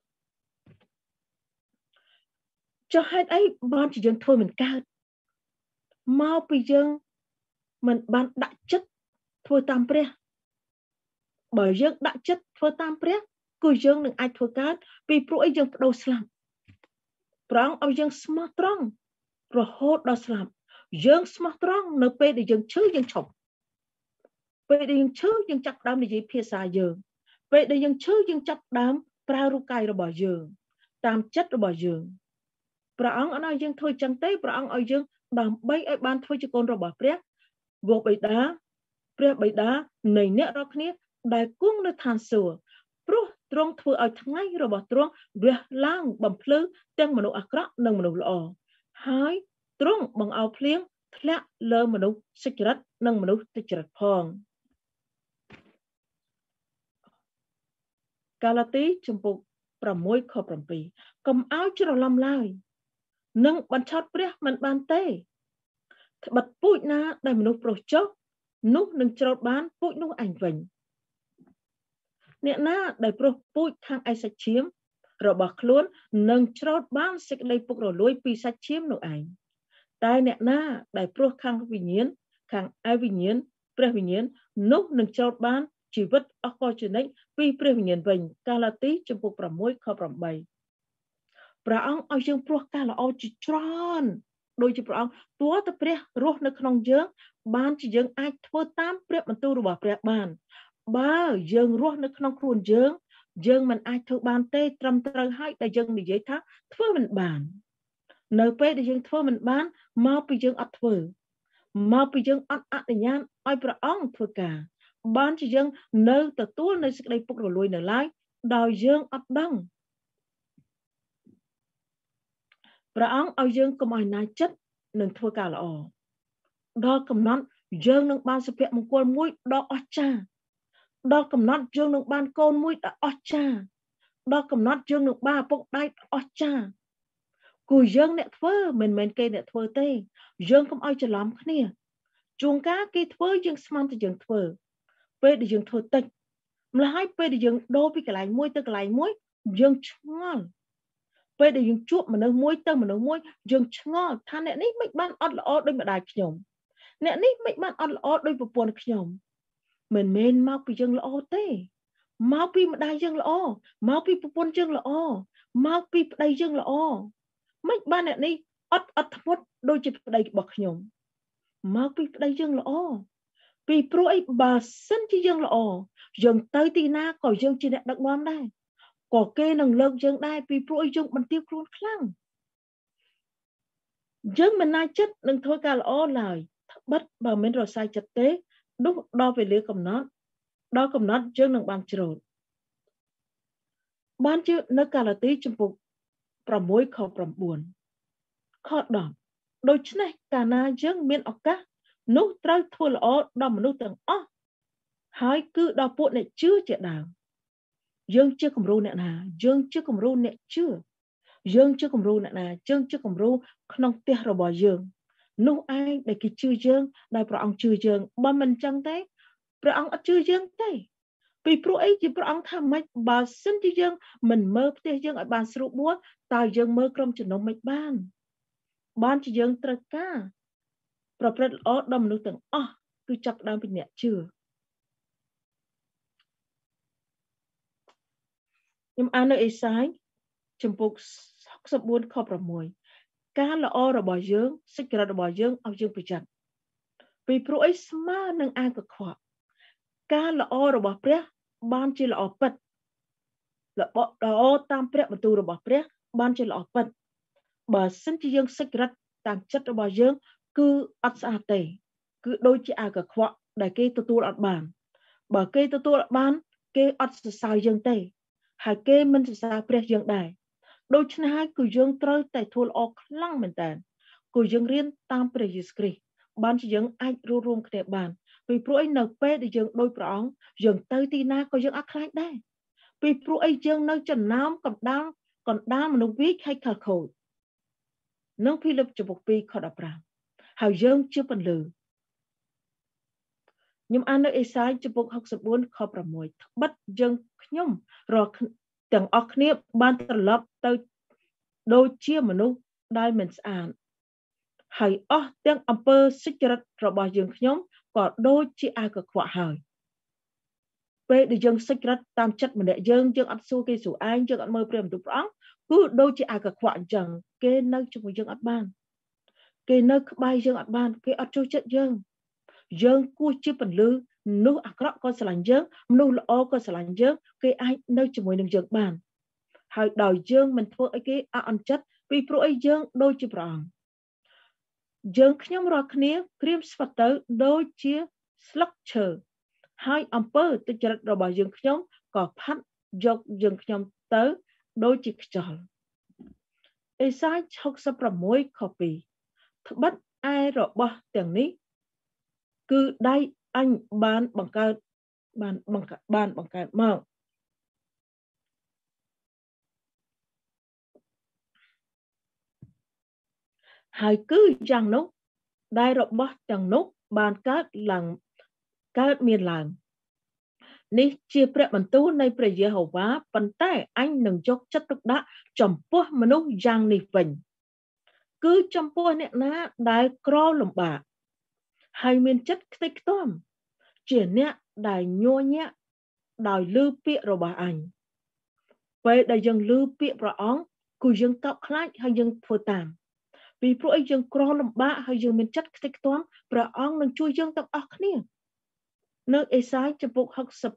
ចុះហេតុអីបានជាយើងធ្វើមិនកើតមកពីយើងមិនបានដាក់ចិត្តធ្វើតាមព្រះបើយើងដាក់ចិត្តធ្វើតាមព្រះគឺយើងនឹងអាចធ្វើកើតពីព្រោះអីយើងបដូរស្លាប់ព្រះអង្គឲ្យយើងស្មោះត្រង់រហូតដល់ស្លាប់យើងស្មោះត្រង់នៅពេលដែលយើងឈឺយើងឈប់ពេលដែលយើងឈឺយើងចាប់ដើមនិយាយភាសាយើងពេលដែលយើងឈឺយើងចាប់ដើមប្រើរូបកាយរបស់យើងតាមចិត្តរបស់យើងព្រះអង្គអត់ឲ្យយើងធ្វើចឹងទេព្រះអង្គឲ្យយើងដើម្បីឲ្យបានធ្វើជាកូនរបស់ព្រះវរបិតាព្រះបិតានៃអ្នករាល់គ្នាដែលគង់នៅឋានសួគ៌ព្រោះទ្រង់ធ្វើឲ្យថ្ងៃរបស់ទ្រង់រះឡើងបំភ្លឺទាំងមនុស្សអាក្រក់និងមនុស្សល្អហើយទ្រង់បង្អោបភ្លៀងធ្លាក់លើមនុស្សសុចរិតនិងមនុស្សទុច្ចរិតផងកាឡាទីចំពុក6ខ7កុំឲ្យច្រឡំឡើយនឹងបញ្ឆោតព្រះមិនបានទេត្បិតពូជណាដែលមនុស្សប្រុសចុះនោះនឹងច្រូតបានពូជនោះឯងវិញអ្នកណាដែលប្រុសពូជខាងឯសាច់ឈាមរបស់ខ្លួននឹងច្រូតបានសេចក្តីពុករលួយពីសាច់ឈាមនោះឯងតែអ្នកណាដែលប្រុសខាងវិញ្ញាណខាងឯវិញ្ញាណព្រះវិញ្ញាណនោះនឹងច្រូតបានជីវិតអស់កលជានិច្ចពីព្រះវិញ្ញាណវិញកាឡាទីចំពុក6ខ8ព្រះអង្គឲ្យយើងព្រោះការល្អជាច្រើនដូចជាព្រះអង្គទោះតែព្រះរស់នៅក្នុងយើងបានជាយើងអាចធ្វើតាមព្រះបន្ទូលរបស់ព្រះបានបើយើងរស់នៅក្នុងខ្លួនយើងមិនអាចធ្វើបានទេត្រឹមត្រូវហើយដែលយើងនិយាយថាធ្វើមិនបាននៅពេលដែលយើងធ្វើមិនបានមកពីយើងអត់ធ្វើមកពីយើងអត់អនុញ្ញាតឲ្យព្រះអង្គធ្វើការបានជាយើងនៅទទួលនៅសេចក្តីពុករលួយនៅឡើយដោយយើងអត់ដឹងព្រះអង្គឲ្យយើងកុំឲ្យណាចិត្តនឹងធ្វើការល្អដល់កំណត់យើងនឹងបានសុភមង្គលមួយដ៏អស្ចារ្យដល់កំណត់យើងនឹងបានកូនមួយដ៏អស្ចារ្យដល់កំណត់យើងនឹងបានឪពុកដៃអស្ចារ្យគូយើងអ្នកធ្វើមិនមែនគេអ្នកធ្វើទេយើងកុំឲ្យច្រឡំគ្នាជួនកាលគេធ្វើយើងស្មានតែយើងធ្វើពេលដែលយើងធ្វើតិចម្ល៉េះហើយពេលដែលយើងដូរពីកន្លែងមួយទៅកន្លែងមួយយើងឆ្ងល់ពេលដែលយើងជួបមនុស្សមួយទៅមនុស្សមួយយើងឆ្ងល់ថាអ្នកនេះមិនបានអត់ល្អដូចម្ដាយខ្ញុំអ្នកនេះមិនបានអត់ល្អដូចប្រពន្ធខ្ញុំមិនមែនមកពីយើងល្អទេមកពីម្ដាយយើងល្អមកពីប្រពន្ធយើងល្អមកពីប្តីយើងល្អមិនបានអ្នកនេះអត់ធ្មត់ដូចជាប្តីរបស់ខ្ញុំមកពីប្តីយើងល្អពីព្រោះអីបើសិនជាយើងល្អយើងទៅទីណាក៏យើងជាអ្នកដឹកនាំដែរក៏គេនឹងលើកយើងដែរពីព្រោះយើងបន្ទាបខ្លួនខ្លាំងយើងមិនណាចិត្តនឹងធ្វើការល្អឡើយត្បិតបើមិនរសាយចិត្តទេនោះដល់វេលាកំណត់ដល់កំណត់យើងនឹងបានច្រូតបានជានៅកាឡាទីចំពុក6ខ9ខ10ដូច្នេះកាលណាយើងមានឱកាសនោះត្រូវធ្វើល្អដល់មនុស្សទាំងអស់ហើយគឺដល់ពួកអ្នកជឿជាដើមយើងជាគំរូអ្នកណាយើងជាគំរូអ្នកជឿយើងជាគំរូអ្នកណាយើងជាគំរូក្នុងផ្ទះរបស់យើងនោះឯងដែលគេជឿយើងដែលព្រះអង្គជឿយើងបើមិនចឹងទេព្រះអង្គអត់ជឿយើងទេពីព្រោះអីជាព្រះអង្គថាម៉េចបើសិនជាយើងមិនមើលផ្ទះយើងឲ្យបានស្រួលបួលតើយើងមើលក្រុមជំនុំមិនបានជាយើងត្រូវការប្រព្រឹត្តល្អដល់មនុស្សទាំងអស់គឺចាប់ផ្ដើមពីអ្នកជឿខ្ញុំអាននៅអេសាយចំពុក64ខ6ការល្អរបស់យើងសេចក្ដីរបស់យើងឲ្យយើងប្រយ័ត្នពីព្រោះអីស្មើនឹងអាកខ្វក់ការល្អរបស់ព្រះបានជាល្អពិតល្អតាមព្រះបន្ទូលរបស់ព្រះបានជាល្អពិតបើសិនជាយើងសេចក្ដីតាមចិត្តរបស់យើងគឺអត់ស្អាតទេគឺដូចជាអាកខ្វក់ដែលគេទទួលអត់បានបើគេទទួលអត់បានគេអត់សរសើរយើងទេហើយគេមិនសរសើរព្រះយើងដែរដូច្នេះហើយគឺយើងត្រូវតែធ្វើល្អខ្លាំងមែនតើគឺយើងរៀនតាមព្រះយេស៊ូវគ្រីស្ទបានជាយើងអាចរួបរวมគ្នាបានពីព្រោះអីនៅពេលដែលយើងដូចព្រះអង្គយើងទៅទីណាក៏យើងអត់ខ្លាចដែរពីព្រោះអីយើងនៅចំណោមកណ្ដាលមនុស្សវិកហើយខលខូចនឹងភីលីបចំពុក2ខ15ហើយយើងជាពន្លឺខ្ញុំអាននៅអេសាយចំពុក64ខ6ត្បិតយើងខ្ញុំរាល់ទាំងអស់គ្នាបានត្រឡប់ទៅដូចជាមនុស្សដែលមិនស្អាតហើយអស់ទាំងអំពើសុចរិតរបស់យើងខ្ញុំក៏ដូចជាអាកខ្វក់ហើយពេលដែលយើងសុចរិតតាមចិត្តម្នាក់យើងអត់សួរគេសួរឯងយើងអត់មើលព្រះបន្ទូលព្រះអង្គគឺដូចជាអាកខ្វក់អញ្ចឹងគេនៅជាមួយយើងអត់បានគេនៅក្បែរយើងអត់បានគេអត់ចូលចិត្តយើងគួរជាពន្លឺមនុស្សអាក្រក់ក៏ស្រឡាញ់យើងមនុស្សល្អក៏ស្រឡាញ់យើងគេអាចនៅជាមួយនឹងយើងបានហើយដោយយើងមិនធ្វើឲ្យគេអន់ចិត្តពីព្រោះអីយើងដូចជាព្រះអង្គយើងខ្ញុំរាល់គ្នាព្រាមស្វិតទៅដូចជាស្លឹកឈើហើយអំពើទុច្ចរិតរបស់យើងខ្ញុំក៏ផាត់យកយើងខ្ញុំទៅដូចជាខ្យល់អេសាយ66ខ2ត្បិតឯរបស់ទាំងនេះគឺដៃអញបានបង្កើតមកហើយគឺយ៉ាងនោះដែលរបស់ទាំងនោះបានកើតមានឡើងនេះជាព្រះបន្ទូលនៃព្រះយេហូវ៉ាប៉ុន្តែអញនឹងយកចិត្តទុកដាក់ចំពោះមនុស្សយ៉ាងនេះវិញគឺចំពោះអ្នកណាដែលក្រលំបាកហើយមានចិត្តខ្ទេចខ្ទាំជាអ្នកដែលញ័រញាក់ដោយឮពាក្យរបស់អញពេលដែលយើងឮពាក្យព្រះអង្គគឺយើងកោតខ្លាចហើយយើងធ្វើតាមពីព្រោះអីយើងក្រលំបាកហើយយើងមានចិត្តខ្ទេចខ្ទាំព្រះអង្គនឹងជួយយើងទាំងអស់គ្នានៅអេសាយចំពុក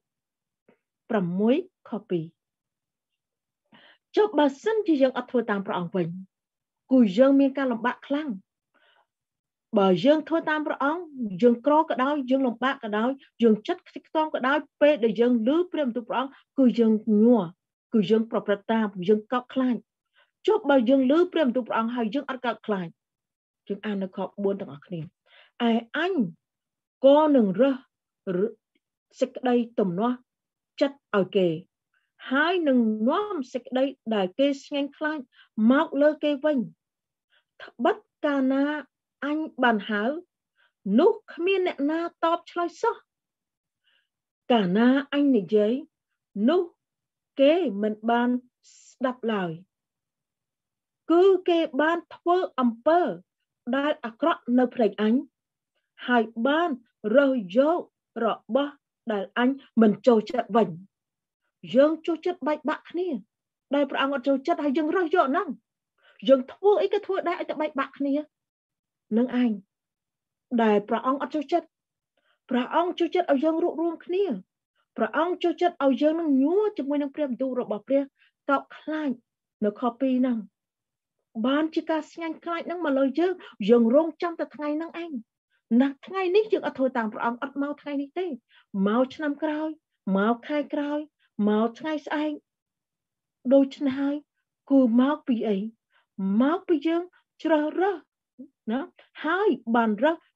66ខ2ចុះបើសិនជាយើងអត់ធ្វើតាមព្រះអង្គវិញគឺយើងមានការលំបាកខ្លាំងបើយើងធ្វើតាមព្រះអង្គយើងក្រក៏ដោយយើងលំបាកក៏ដោយយើងចិត្តខ្ទេចខ្ទាំក៏ដោយពេលដែលយើងឮព្រះបន្ទូលព្រះអង្គគឺយើងញ័រគឺយើងប្រព្រឹត្តតាមយើងកោតខ្លាចចុះបើយើងឮព្រះបន្ទូលព្រះអង្គហើយយើងអត់កោតខ្លាចយើងអាននៅខ4ទាំងអស់គ្នាឯអញក៏នឹងរើសសេចក្តីទំនាស់ចិត្តឲ្យគេហើយនឹងនាំសេចក្តីដែលគេស្ញែងខ្លាចមកលើគេវិញត្បិតកាលណាអញបានហៅនោះគ្មានអ្នកណាតបឆ្លើយសោះកាលណាអញនិយាយនោះគេមិនបានស្ដាប់ឡើយគឺគេបានធ្វើអំពើដែលអាក្រក់នៅភ្នែកអញហើយបានរើសយករបស់ដែលអញមិនចូលចិត្តវិញយើងចូលចិត្តបែកបាក់គ្នាដែលព្រះអង្គអត់ចូលចិត្តហើយយើងរើសយកហ្នឹងយើងធ្វើអីក៏ធ្វើដែរឲ្យតែបែកបាក់គ្នានឹងឯងដែលព្រះអង្គអត់ចូលចិត្តព្រះអង្គចូលចិត្តឲ្យយើងរួបរวมគ្នាព្រះអង្គចូលចិត្តឲ្យយើងនឹងញួរជាមួយនឹងព្រះបន្ទូលរបស់ព្រះកោតខ្លាចនៅខ2ហ្នឹងបានជាការស្ញាញ់ខ្លាចហ្នឹងមកលើយើងរងចាំតែថ្ងៃហ្នឹងឯងណាស់ថ្ងៃនេះយើងអត់ធ្វើតាមព្រះអង្គអត់មកថ្ងៃនេះទេមកឆ្នាំក្រោយមកខែក្រោយមកថ្ងៃស្អែកដូច្នេះហើយគឺមកពីអីមកពីយើងជ្រើសរើសណាហើយបានរើស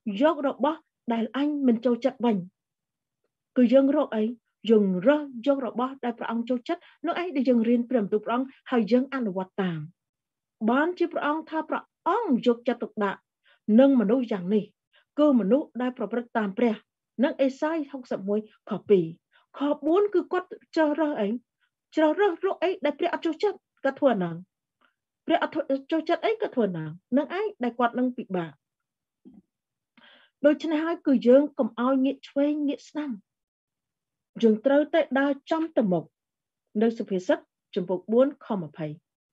យករបស់ដែលអញមិនចូលចិត្តវិញគឺយើងរកអីយើងរើសយករបស់ដែលព្រះអង្គចូលចិត្តនោះឯងដែលយើងរៀនព្រះបន្ទូលព្រះអង្គហើយយើងអនុវត្តតាមបានជាព្រះអង្គថាព្រះអង្គយកចិត្តទុកដាក់នឹងមនុស្សយ៉ាងនេះគឺមនុស្សដែលប្រព្រឹត្តតាមព្រះនឹងអេសាយ61ខ2ខ4គឺគាត់ជ្រើសរើសអីជ្រើសរើសរកអីដែលព្រះអត់ចូលចិត្តក៏ធ្វើហ្នឹងព្រះអត់ចូលចិត្តអីក៏ធ្វើហ្នឹងនឹងឯងដែលគាត់នឹងពិបាកដូច្នេះហើយគឺយើងកុំឲ្យងាកឆ្វេងងាកស្ដាំយើងត្រូវតែដើរចំទៅមុខនៅសុភាសិតចំពុក4ខ20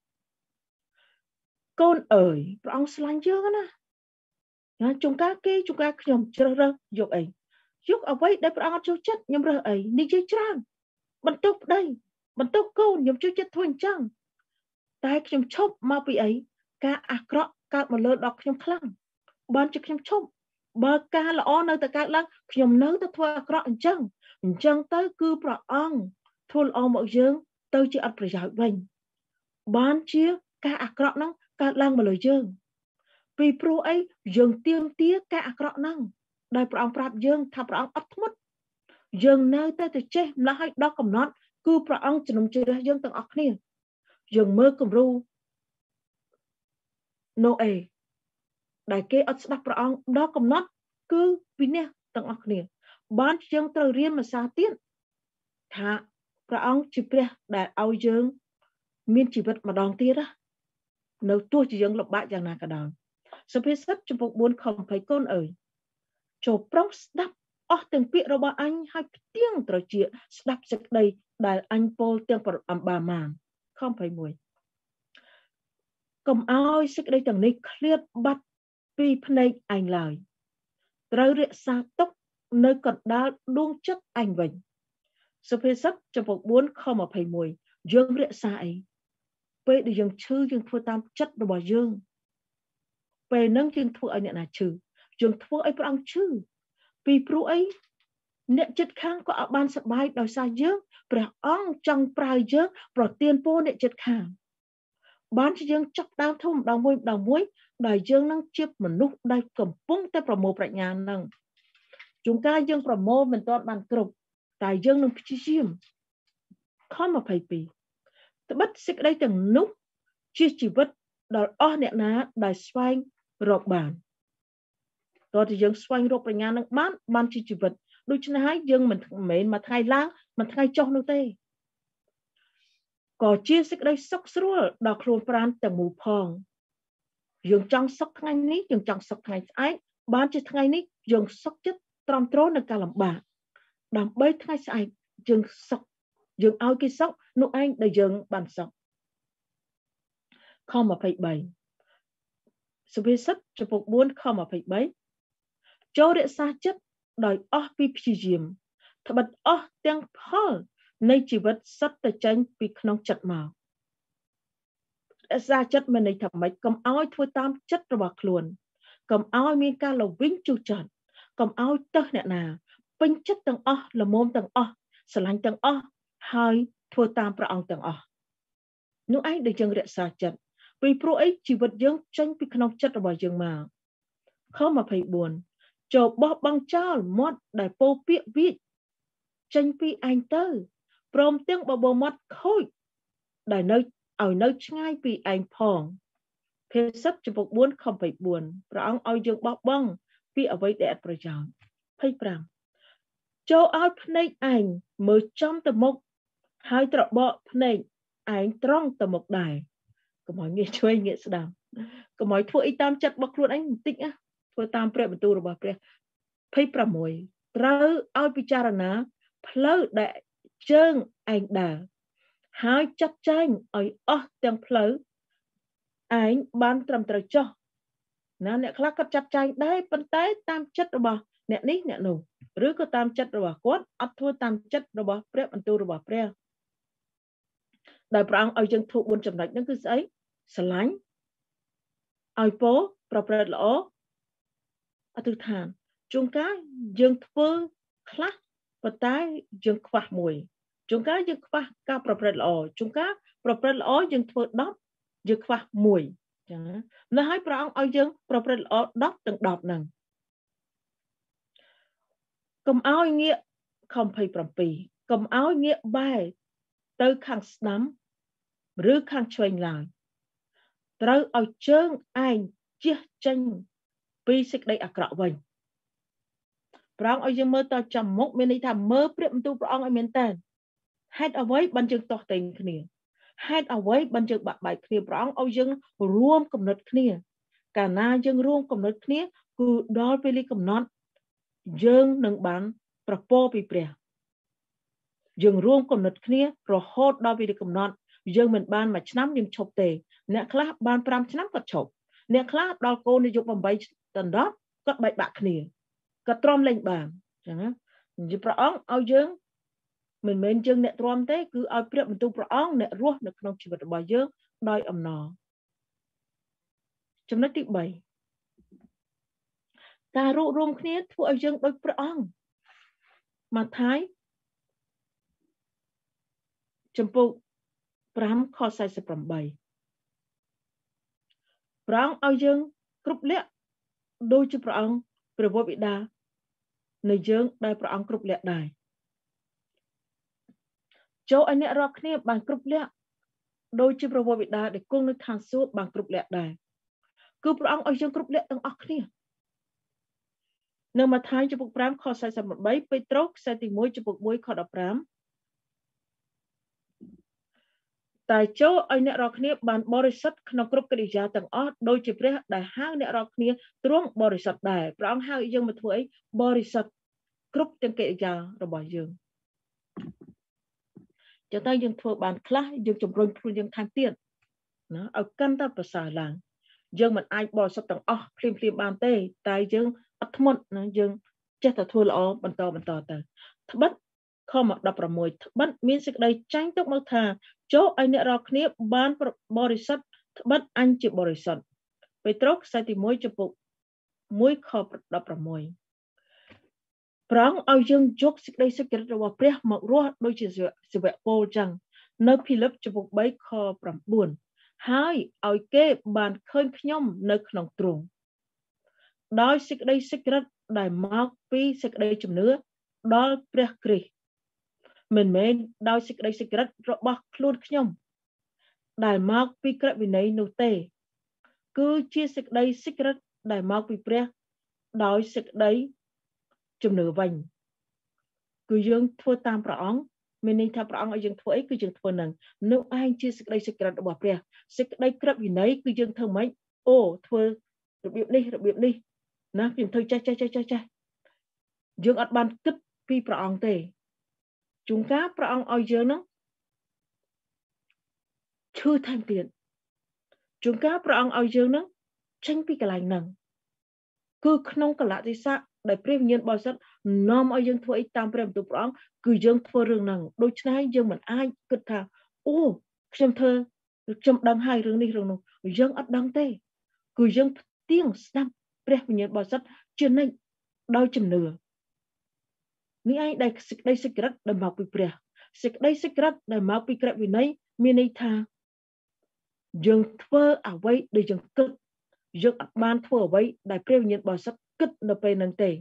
កូនអើយព្រះអង្គស្រឡាញ់យើងណាជួនកាលខ្ញុំជ្រើសរើសយកអីយកអ្វីដែលព្រះអង្គអត់ចូលចិត្តខ្ញុំរើសអីនិយាយច្រើនបន្ទោសប្តីបន្ទោសកូនខ្ញុំចូលចិត្តធ្វើអញ្ចឹងតែខ្ញុំឈប់មកពីអីការអាក្រក់កើតមកលើដល់ខ្ញុំខ្លាំងបានជាខ្ញុំឈប់បើការល្អនៅតែកើតឡើងខ្ញុំនៅតែធ្វើអាក្រក់អញ្ចឹងទៅគឺព្រះអង្គធ្វើល្អមកយើងទៅជាអត់ប្រយោជន៍វិញបានជាការអាក្រក់ហ្នឹងកើតឡើងមកលើយើងពីព្រោះអីយើងទៀមទាការអាក្រក់ហ្នឹងដែលព្រះអង្គប្រាប់យើងថាព្រះអង្គអត់ធ្មត់យើងនៅតែទៅចេះម្ល៉េះឲ្យដល់កំណត់គឺព្រះអង្គជំនុំជម្រះយើងទាំងអស់គ្នាយើងមើលគំរូណូអេដែលគេអត់ស្ដាប់ព្រះអង្គដល់កំណត់គឺវិនាសទាំងអស់គ្នាបានយើងត្រូវរៀនភាសាទៀតថាព្រះអង្គជាព្រះដែលឲ្យយើងមានជីវិតម្ដងទៀតនៅទោះជាយើងលំបាកយ៉ាងណាក៏ដោយសុភាសិតចំពុក4ខ20កូនអើយចូលប្រុងស្ដាប់អស់ទាំងពាក្យរបស់អញហើយផ្ទៀងត្រចៀកស្ដាប់សេចក្តីដែលអញពោលទាំងអំបាមានខ21កុំឲ្យសេចក្តីទាំងនេះឃ្លាតបាត់ពីភ្នែកឯងឡើយត្រូវរក្សាទុកនៅកណ្ដាលដួងចិត្តឯងវិញសុភាសិតចំពុក4ខ21យើងរក្សាអីពេលដែលយើងឈឺយើងធ្វើតាមចិត្តរបស់យើងពេលហ្នឹងយើងធ្វើឲ្យអ្នកណាឈឺយើងធ្វើឲ្យព្រះអង្គឈឺពីព្រោះអីអ្នកចិត្តខាងក៏អត់បានសប្បាយដោយសារយើងព្រះអង្គចង់ប្រើយើងប្រទានពរអ្នកចិត្តខាងបានជាយើងចាប់ដើមធំម្ដងមួយដែលយើងនឹងជាមនុស្សដែលកំពុងតែប្រមូលប្រាជ្ញានឹងជួនកាលយើងប្រមូលមិនទាន់បានគ្រប់តែយើងនឹងព្យាយាមខ22ត្បិតសេចក្តីទាំងនោះជាជីវិតដល់អស់អ្នកណាដែលស្វែងរកបានតើតើយើងស្វែងរកប្រាជ្ញានឹងបានជាជីវិតដូច្នេះហើយយើងមិនមែនមួយថ្ងៃឡើងមួយថ្ងៃចុះនោះទេក៏ជាសេចក្តីសុខស្រួលដល់ខ្លួនប្រាណទាំងមូលផងយើងចង់សុខថ្ងៃនេះយើងចង់សុខថ្ងៃស្អែកបានជាថ្ងៃនេះយើងសុខចិត្តទ្រាំទ្រនឹងការលំបាកដើម្បីថ្ងៃស្អែកយើងសុខយើងឲ្យគេសុខនោះឯងដែលយើងបានសុខខ23សុភាសិតចំពុក4ខ23ចូលរក្សាចិត្តដោយអស់ពីព្យាយាមត្បិតអស់ទាំងផលនៃជីវិតសុទ្ធតែចេញពីក្នុងចិត្តមករក្សាចិត្តមិនន័យថាម៉េចកុំឲ្យធ្វើតាមចិត្តរបស់ខ្លួនកុំឲ្យមានការល្វីងជុះចិត្តកុំឲ្យទៅអ្នកណាពេញចិត្តទាំងអស់ល្មមទាំងអស់ស្រឡាញ់ទាំងអស់ហើយធ្វើតាមព្រះអង្គទាំងអស់នោះឯងដែលយើងរក្សាចិត្តពីព្រោះអីជីវិតយើងចេញពីក្នុងចិត្តរបស់យើងមកខ24ចូលបោះបង់ចោលមាត់ដែលពោពាក្យវិជ្ជចេញពីឯងទៅព្រមទាំងបបោមាត់ខូចដែលនៅឲ្យនៅឆ្ងាយពីឯងផងភាសិតចំពុក4ខ24ព្រះអង្គឲ្យយើងបោះបង់ពីអ្វីដែលអត់ប្រយោជន៍25ចូលឲ្យភ្នែកឯងមើលចំទៅមុខហើយត្របកភ្នែកឯងត្រង់ទៅមុខដែរកុំឲ្យងាកឆ្វេងងាកស្ដាំកុំឲ្យធ្វើអីតាមចិត្តរបស់ខ្លួនឯងបន្តិចណាធ្វើតាមព្រះបន្ទូលរបស់ព្រះ26ត្រូវឲ្យពិចារណាផ្លូវដែលជើងឯងដើរហើយចាត់ចែងឲ្យអស់ទាំងផ្លូវឯងបានត្រឹមត្រូវចុះណាអ្នកខ្លះគាត់ចាត់ចែងដែរប៉ុន្តែតាមចិត្តរបស់អ្នកនេះអ្នកនោះឬក៏តាមចិត្តរបស់គាត់អត់ធ្វើតាមចិត្តរបស់ព្រះបន្ទូលរបស់ព្រះដែលព្រះអង្គឲ្យយើងធ្វើ4ចំណុចហ្នឹងគឺស្អីស្រឡាញ់ឲ្យពរប្រព្រឹត្តល្អអធិដ្ឋានជួនកាលយើងធ្វើខ្លះប៉ុន្តែយើងខ្វះមួយជួនកាលយើងខ្វះការប្រព្រឹត្តល្អជួនកាលប្រព្រឹត្តល្អយើងធ្វើ10យើងខ្វះ1ចឹងណាហើយព្រះអង្គឲ្យយើងប្រព្រឹត្តល្អ10ទាំង10ហ្នឹង Cầm áo nghĩa không phải bầm bì. Cầm áo nghĩa bài tới khang snắm rứ khang choành lại. Trâu ao chơn anh chiếc chanh pi xích đầy ạc rạo vành. Prang ao dương mơ tao chầm mốc mình đi thầm mơ priệp tu prang ao miền tàn. Hát ở với ban chương tỏ tình khnia. Hát ở với ban chương bạc bài khnia prang ao dương ruộng cầm nứt khnia. Cả na dương ruộng cầm nứt khnia cứ đo về li cầm nứt dương nâng bán prapo pi pria. Dương ruộng cầm nứt khnia rồi hốt đo về li cầm nứt dương mình ban mà chấm nhưng chọc tề. Nè khla ban pram chấm cất chọc. Nè khla đo cô đi dục bằng bay tần đó cất bạch bạc khnia. Cất trom lên bàn. Chẳng á. Vì prang ao dương mình men chương nè trom thế cứ ao priệp mình tu prang nè ruột nèក្នុងជីវិតរបស់យើងដោយអំណរចំណុចទី3ការរួបរวมគ្នាធ្វើឲ្យយើងដូចព្រះអង្គម៉ាថាយចំពុក5ខ48ព្រះអង្គឲ្យយើងគ្រប់លក្ខដូចជាព្រះអង្គព្រះវរបិតានៃយើងដែលព្រះអង្គគ្រប់លក្ខដែរចូលឲ្យអ្នករាល់គ្នាបានគ្រប់លក្ខដូចជាព្រះវរបិតាដែលគង់នៅឋានសួគ៌បានគ្រប់លក្ខដែរគឺព្រះអង្គឲ្យយើងគ្រប់លក្ខទាំងអស់គ្នានៅម៉ាថាយចំពុក5ខ48ពេត្រុសខ្សែទី1ចំពុក1ខ15តែចូលឲ្យអ្នករាល់គ្នាបានបរិសុទ្ធក្នុងគ្រប់កិរិយាទាំងអស់ដូចជាព្រះដែលហៅអ្នករាល់គ្នាទ្រង់បរិសុទ្ធដែរព្រះអង្គហៅយើងមកធ្វើអីបរិសុទ្ធគ្រប់ទាំងកិរិយារបស់យើងចឹងតែយើងធ្វើបានខ្លះយើងជំរុញខ្លួនយើងថែមទៀតណាឲ្យកាន់តែប្រសើរឡើងយើងមិនអាចបរិសុទ្ធទាំងអស់ភ្លាមបានទេតែយើងអត់ធ្មត់ណាយើងចេះតែធ្វើល្អបន្តទៅត្បិតខ16ត្បិតមានសេចក្តីចាញ់ទុកមកថាចូលឲ្យអ្នករាល់គ្នាបានបរិសុទ្ធត្បិតអញជាបរិសុទ្ធពេត្រុសខ្សែទី1ចំពុក1ខ16ព្រះអង្គឲ្យយើងយកសេចក្តីសុចរិតរបស់ព្រះមករស់ដូចជាសាវកពោលចឹងនៅភីលីបចំពុក3ខ9ហើយឲ្យគេបានឃើញខ្ញុំនៅក្នុងទ្រង់ដោយសេចក្តីសុចរិតដែលមកពីសេចក្តីជំនឿដល់ព្រះគ្រីស្ទមិនមែនដោយសេចក្តីសុចរិតរបស់ខ្លួនខ្ញុំដែលមកពីក្រឹតវិន័យនោះទេគឺជាសេចក្តីសុចរិតដែលមកពីព្រះដោយសេចក្តីជំនឿវិញគឺយើងធ្វើតាមព្រះអង្គមានន័យថាព្រះអង្គឲ្យយើងធ្វើអីគឺយើងធ្វើនឹងនោះឯងជាសេចក្តីសុចរិតរបស់ព្រះសេចក្តីក្រឹតវិន័យគឺយើងធ្វើម៉េចអូធ្វើរបៀបនេះណាខ្ញុំធ្វើចេះយើងអត់បានគិតពីព្រះអង្គទេជួនកាលព្រះអង្គឲ្យយើងនឹងឈឺថែមទៀតជួនកាលព្រះអង្គឲ្យយើងនឹងចេញពីកន្លែងហ្នឹងគឺក្នុងកលៈទេសៈដែលព្រះវិញ្ញាណបរិសុទ្ធនាំឲ្យយើងធ្វើអីតាមព្រះបន្ទូលព្រះអង្គគឺយើងធ្វើរឿងហ្នឹងដូច្នេះយើងមិនអាចគិតថាអូខ្ញុំដឹងហើយរឿងនេះរឿងនោះយើងអត់ដឹងទេគឺយើងផ្ទៀងស្ដាប់ព្រះវិញ្ញាណបរិសុទ្ធជានិច្ចដោយជំនឿនេះឯងដែលសេចក្តីសុចរិតដែលមកពីព្រះសេចក្តីសុចរិតដែលមកពីក្រឹតវិន័យមានន័យថាយើងធ្វើអ្វីដែលយើងគិតយើងអត់បានធ្វើអ្វីដែលព្រះវិញ្ញាណបរិសុទ្ធគិតនៅពេលហ្នឹងទេ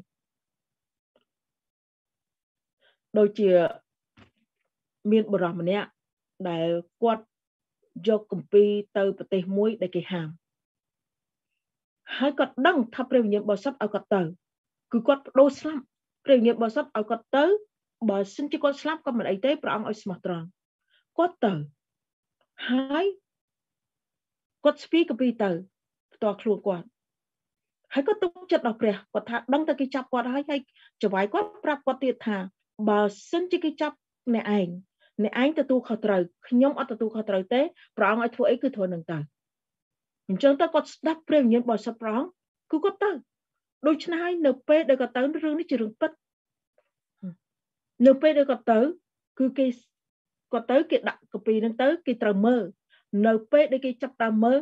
ដូចជាមានបុរសម្នាក់ដែលគាត់យកគម្ពីរទៅប្រទេសមួយដែលគេហាមហើយគាត់ដឹងថាព្រះវិញ្ញាណបរិសុទ្ធឲ្យគាត់ទៅគឺគាត់បដូរស្លាប់ព្រះវិញ្ញាណបរិសុទ្ធឲ្យគាត់ទៅបើសិនជាគាត់ស្លាប់ក៏មិនអីទេព្រះអង្គឲ្យស្មោះត្រង់គាត់ទៅហើយគាត់ស្ពាយគម្ពីរទៅផ្ទាល់ខ្លួនគាត់ហើយគាត់ទុកចិត្តដល់ព្រះគាត់ថាដឹងតែគេចាប់គាត់ហើយចវាយគាត់ប្រាប់គាត់ទៀតថាបើសិនជាគេចាប់អ្នកឯងទទួលខុសត្រូវខ្ញុំអត់ទទួលខុសត្រូវទេព្រះអង្គឲ្យធ្វើអីគឺធ្វើនឹងទៅអញ្ចឹងទៅគាត់ស្ដាប់ព្រះវិញ្ញាណបរិសុទ្ធព្រះអង្គគឺគាត់ទៅដូច្នេះហើយនៅពេលដែលគាត់ទៅរឿងនេះជារឿងពិតនៅពេលដែលគាត់ទៅគឺគាត់ទៅគេដាក់កាពីហ្នឹងទៅគេត្រូវមើលនៅពេលដែលគេចាប់តាមមើល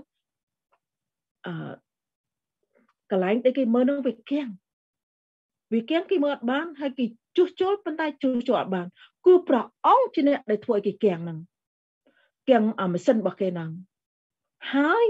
កន្លែងដែលគេមើលនឹងវាគៀងគេមើលអត់បានហើយគេជួសជុលប៉ុន្តែជួសជុលអត់បានគឺព្រះអង្គជាអ្នកដែលធ្វើឲ្យគេគៀងហ្នឹងគៀងម៉ាស៊ីនរបស់គេហ្នឹងហើយ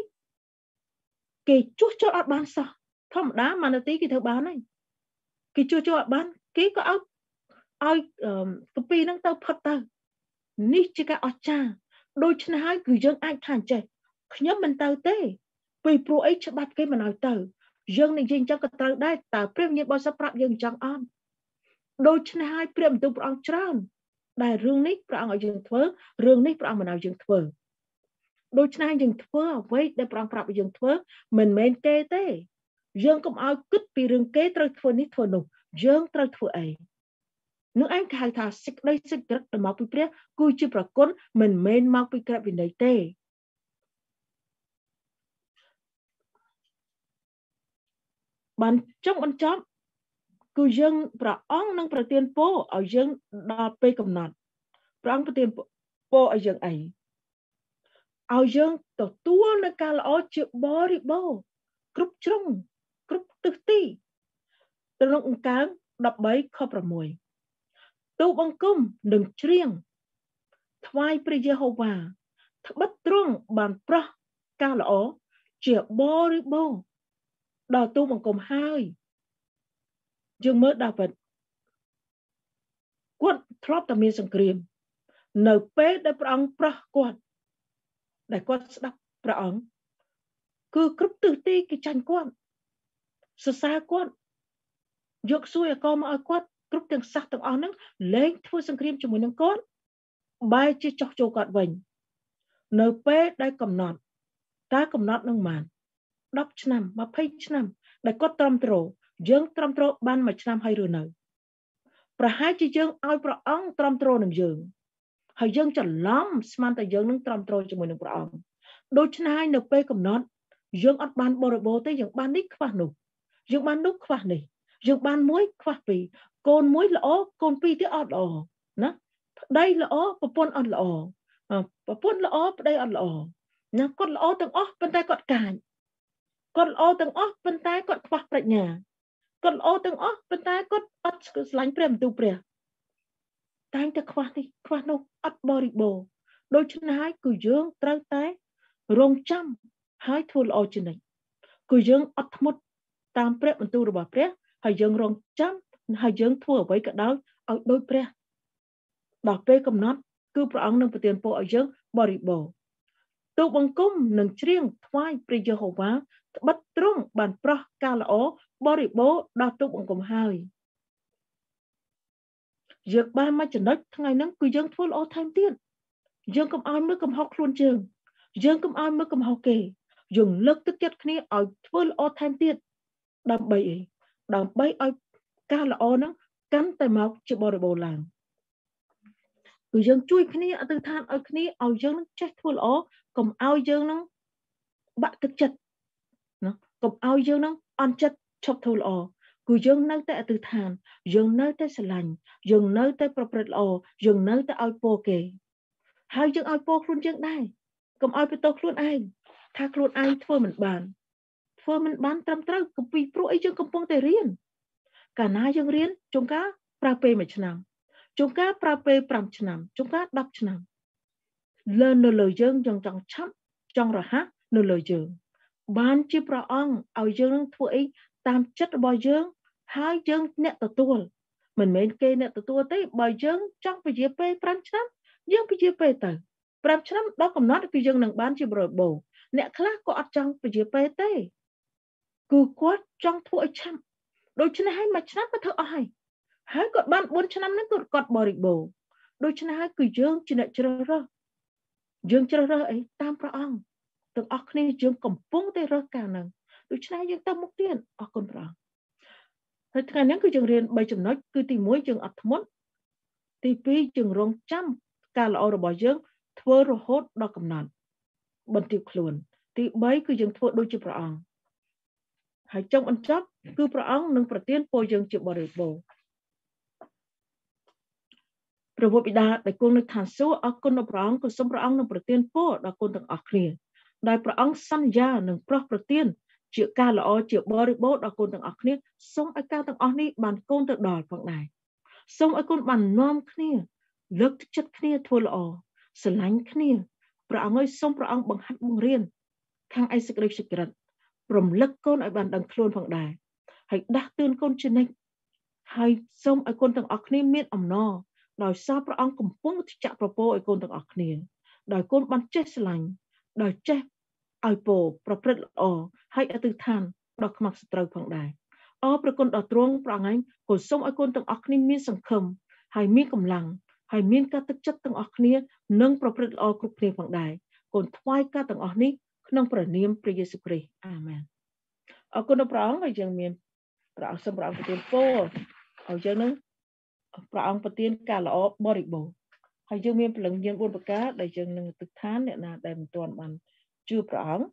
គេជួសជុលអត់បានសោះធម្មតាមួយនាទីគេធ្វើបានហើយគេជួសជុលអត់បានគេក៏ឲ្យកពីហ្នឹងទៅផុតទៅនេះជាការអស្ចារ្យដូច្នេះហើយគឺយើងអាចថាចេះខ្ញុំមិនទៅទេពីព្រោះអីច្បាប់គេមិនឲ្យទៅយើងនិយាយអញ្ចឹងក៏ត្រូវដែរតើព្រះវិញ្ញាណបរិសុទ្ធប្រាប់យើងអញ្ចឹងអត់ដូច្នេះហើយព្រះបន្ទូលព្រះអង្គច្រើនដែលរឿងនេះព្រះអង្គឲ្យយើងធ្វើរឿងនេះព្រះអង្គមិនឲ្យយើងធ្វើដូច្នេះយើងធ្វើអ្វីដែលព្រះអង្គប្រាប់ឲ្យយើងធ្វើមិនមែនគេទេយើងកុំឲ្យគិតពីរឿងគេត្រូវធ្វើនេះធ្វើនោះយើងត្រូវធ្វើអីនោះឯងគេហៅថាសេចក្តីសេចក្តីដែលមកពីព្រះគឺជាប្រគុណមិនមែនមកពីក្រឹតវិន័យទេបានចុងបញ្ចប់គឺយើងព្រះអង្គនឹងប្រទានពរឲ្យយើងដល់ពេលកំណត់ព្រះអង្គប្រទានពរឲ្យយើងអីឲ្យយើងទទួលនៅការល្អជាបរិបូរណ៍គ្រប់ជ្រុងគ្រប់ទិសទីទៅក្នុងអង្គើ13ខ6ទូបង្គំនឹងច្រៀងថ្វាយព្រះយេហូវ៉ាត្បិតទ្រង់បានប្រោះការល្អជាបរិបូរណ៍ដល់ទូបង្គំហើយយើងមើលដាវីតគាត់ធ្លាប់តែមានសង្គ្រាមនៅពេលដែលព្រះអង្គប្រោះគាត់ដែលគាត់ស្ដាប់ព្រះអង្គគឺគ្រប់ទិសទីគេចាញ់គាត់សរសើរគាត់យកសួយអកមកឲ្យគាត់គ្រប់ទាំងសះទាំងអស់ហ្នឹងលែងធ្វើសង្គ្រាមជាមួយនឹងគាត់បែរជាចោះចូលគាត់វិញនៅពេលដែលកំណត់ការកំណត់នឹងបាន10ឆ្នាំ20ឆ្នាំដែលគាត់ទ្រាំទ្រយើងទ្រាំទ្របាន1ឆ្នាំហើយឬនៅប្រហែលជាយើងឲ្យព្រះអង្គទ្រាំទ្រនឹងយើងហើយយើងច្រឡំស្មានតែយើងនឹងទ្រាំទ្រជាមួយនឹងព្រះអង្គដូច្នេះនៅពេលកំណត់យើងអត់បានបរិបូរណ៍ទេយើងបាននេះខ្វះនោះយើងបាននោះខ្វះនេះយើងបានមួយខ្វះពីរកូនមួយល្អកូនពីរទៀតអត់ល្អណាប្តីល្អប្រពន្ធអត់ល្អប្រពន្ធល្អប្តីអត់ល្អណាគាត់ល្អទាំងអស់ប៉ុន្តែគាត់កាចគាត់ល្អទាំងអស់ប៉ុន្តែគាត់ខ្វះប្រាជ្ញាគាត់ល្អទាំងអស់ប៉ុន្តែគាត់អត់ស្រឡាញ់ព្រះបន្ទូលព្រះតែងតែខ្វះនេះខ្វះនោះអត់បរិបូរណ៍ដូច្នេះហើយគឺយើងត្រូវតែរងចាំហើយធ្វើល្អជានិច្ចគឺយើងអត់ធ្មត់តាមព្រះបន្ទូលរបស់ព្រះហើយយើងរងចាំហើយយើងធ្វើអ្វីក៏ដោយឲ្យដូចព្រះដល់ពេលកំណត់គឺព្រះអង្គនឹងប្រទានពរឲ្យយើងបរិបូរណ៍ទូបង្គំនឹងច្រៀងថ្វាយព្រះយេហូវ៉ាត្បិតទ្រង់បានប្រោះការល្អបរិបូរណ៍ដល់ទូបង្គំហើយយើងបានមកចំណុចថ្ងៃហ្នឹងគឺយើងធ្វើល្អថែមទៀតយើងកុំឲ្យមើលកំហុសខ្លួនយើងកុំឲ្យមើលកំហុសគេយើងលើកទឹកចិត្តគ្នាឲ្យធ្វើល្អថែមទៀតដើម្បីអីដើម្បីឲ្យការល្អហ្នឹងកាន់តែមកជាបរិបូរណ៍ឡើងគឺយើងជួយគ្នាអធិដ្ឋានឲ្យគ្នាឲ្យយើងនឹងចេះធ្វើល្អកុំឲ្យយើងនឹងបាក់ទឹកចិត្តណាកុំឲ្យយើងនឹងអន់ចិត្តឈប់ធ្វើល្អគឺយើងនៅតែអធិដ្ឋានយើងនៅតែស្រឡាញ់យើងនៅតែប្រព្រឹត្តល្អយើងនៅតែឲ្យពរគេហើយយើងឲ្យពរខ្លួនយើងដែរកុំឲ្យបន្ទោសខ្លួនឯងថាខ្លួនឯងធ្វើមិនបានត្រឹមត្រូវពីព្រោះអីយើងកំពុងតែរៀនកាលណាយើងរៀនជួនកាលប្រើពេល1ឆ្នាំជួនកាលប្រើពេល5ឆ្នាំជួនកាល10ឆ្នាំនៅលើយើងចង់ឆាប់ចង់រហ័សនៅលើយើងបានជាព្រះអង្គឲ្យយើងនឹងធ្វើអីតាមចិត្តរបស់យើងហើយយើងអ្នកទទួលមិនមែនគេអ្នកទទួលទេបើយើងចង់ពជាពេល5ឆ្នាំយើងពជាពេលទៅ5ឆ្នាំដល់កំណត់គឺយើងនឹងបានជាបរិបូរណ៍អ្នកខ្លះក៏អត់ចង់ពជាពេលទេគឺគាត់ចង់ធ្វើឲ្យឆាប់ដូច្នេះហើយ1ឆ្នាំក៏ធ្វើអស់ហើយគាត់បាន4ឆ្នាំហ្នឹងគាត់បរិបូរណ៍ដូច្នេះហើយគឺយើងជាអ្នកជ្រើសរើសយើងជ្រើសរើសអីតាមព្រះអង្គទាំងអស់គ្នាយើងកំពុងតែរើសការហ្នឹងដូច្នេះយើងទៅមុខទៀតអរគុណព្រះអង្គហើយថ្ងៃនេះគឺយើងរៀន3ចំណុចគឺទី1យើងអត់ធ្មត់ទី2យើងរងចាំការល្អរបស់យើងធ្វើរហូតដល់កំណត់បន្ទាបខ្លួនទី3គឺយើងធ្វើដូចជាព្រះអង្គហើយចុងបញ្ចប់គឺព្រះអង្គនឹងប្រទានពរយើងជាបរិបូរណ៍ព្រះវរបិតាដែលគង់នៅឋានសួគ៌អរគុណដល់ព្រះអង្គក៏សូមព្រះអង្គនឹងប្រទានពរដល់គុណទាំងអស់គ្នាដែលព្រះអង្គសន្យានឹងប្រោះប្រទានជាការល្អជាបរិបូរណ៍ដល់គុណទាំងអស់គ្នាសូមឲ្យការទាំងអស់នេះបានកូនទៅដល់ផងដែរសូមឲ្យគុណបាននាំគ្នាលើកទឹកចិត្តគ្នាធ្វើល្អស្រឡាញ់គ្នាព្រះអង្គឲ្យសូមព្រះអង្គបង្ហាត់បង្រៀនខាងឯសេចក្តីសុចរិតរំលឹកកូនឲ្យបានដឹងខ្លួនផងដែរហើយដាស់តឿនកូនជានិច្ចហើយសូមឲ្យកូនទាំងអស់គ្នាមានអំណរដោយសារព្រះអង្គកំពុងចាក់ប្រពោឲ្យកូនទាំងអស់គ្នាដោយកូនបានចេះស្រឡាញ់ដោយចេះឲ្យពោប្រព្រឹត្តល្អហើយអធិដ្ឋានដល់ខ្មាស់សត្រូវផងដែរអរព្រះគុណដល់ទ្រង់ព្រះអង្គគូសូមឲ្យកូនទាំងអស់គ្នាមានសង្ឃឹមហើយមានកម្លាំងហើយមានការទឹកចិត្តទាំងអស់គ្នានិងប្រព្រឹត្តល្អគ្រប់គ្នាផងដែរកូនថ្វាយការទាំងអស់នេះក្នុងព្រះនាមព្រះយេស៊ូវគ្រីស្ទអាមែនអរគុណដល់ព្រះអង្គហើយយើងមានព្រះអង្គសូមព្រះអង្គប្រទានពរឲ្យយើងនឹងព្រះអង្គប្រទានការល្អបរិបូរណ៍ហើយយើងមានព្រលឹងញាណ4ប្រការដែលយើងនឹងទឹកឋានអ្នកណាដែលមិនទាន់បានជឿព្រះអង្គ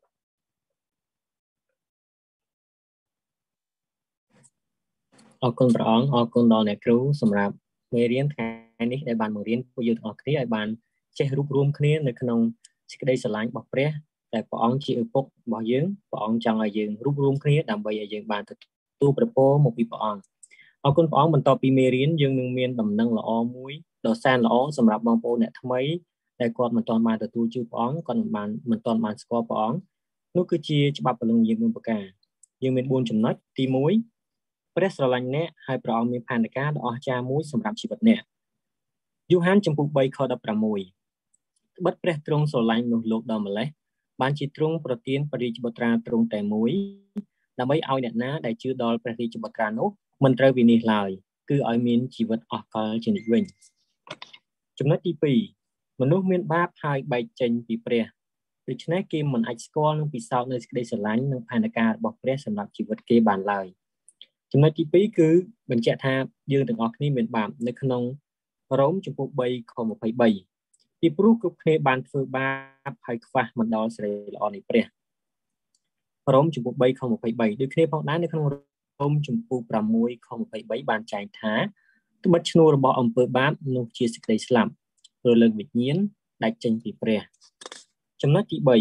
អរគុណព្រះអង្គអរគុណដល់អ្នកគ្រូសម្រាប់មេរៀនថ្ងៃនេះដែលបានបង្រៀនពួកយើងទាំងអស់គ្នាឲ្យបានចេះរួបរวมគ្នានៅក្នុងសេចក្តីស្រឡាញ់របស់ព្រះតែព្រះអង្គជាឪពុករបស់យើងព្រះអង្គចង់ឲ្យយើងរួបរวมគ្នាដើម្បីឲ្យយើងបានទទួលព្រះពរមកពីព្រះអង្គអរគុណព្រះអង្គបន្ទាប់ពីមេរៀនយើងនឹងមានដំណឹងល្អមួយដ៏សែនល្អសម្រាប់បងប្អូនអ្នកថ្មីដែលគាត់មិនទាន់បានទទួលជឿព្រះអង្គគាត់មិនទាន់បានស្គាល់ព្រះអង្គនោះគឺជាច្បាប់ព្រលឹងយាម4ប្រការយើងមាន4ចំណុចទី1ព្រះស្រឡាញ់អ្នកហើយព្រះអង្គមានផែនការដ៏អស្ចារ្យមួយសម្រាប់ជីវិតអ្នកយូហានចំពុក3ខ16ត្បិតព្រះទ្រង់ស្រឡាញ់មនុស្សលោកដល់ម្លេះបានជាទ្រង់ប្រទានព្រះរាជបុត្រាទ្រង់តែមួយដើម្បីឲ្យអ្នកណាដែលជឿដល់ព្រះរាជបុត្រានោះមិនត្រូវវិនាសឡើយគឺឲ្យមានជីវិតអស់កលជានិច្ចវិញចំណុចទី2មនុស្សមានបាបហើយបែកចេញពីព្រះដូច្នេះគេមិនអាចស្គាល់និងពិសោធន៍នៅសេចក្តីស្រឡាញ់និងផែនការរបស់ព្រះសម្រាប់ជីវិតគេបានឡើយចំណុចទី2គឺបញ្ជាក់ថាយើងទាំងអស់គ្នាមានបាបនៅក្នុងរ៉ូមចំពុក3ខ23ពីព្រោះគ្រប់គ្នាបានធ្វើបាបហើយខ្វះមិនដល់សេរីល្អនៃព្រះរ៉ូមចំពុក3ខ23ដូចគ្នាផងដែរនៅក្នុងរ៉ូមចំពុក6ខ23បានចែងថាត្បិតឈ្នួលរបស់អំពើបាបនោះជាសេចក្តីស្លាប់រលឹងវិញ្ញាណដាច់ចេញពីព្រះចំណុចទី3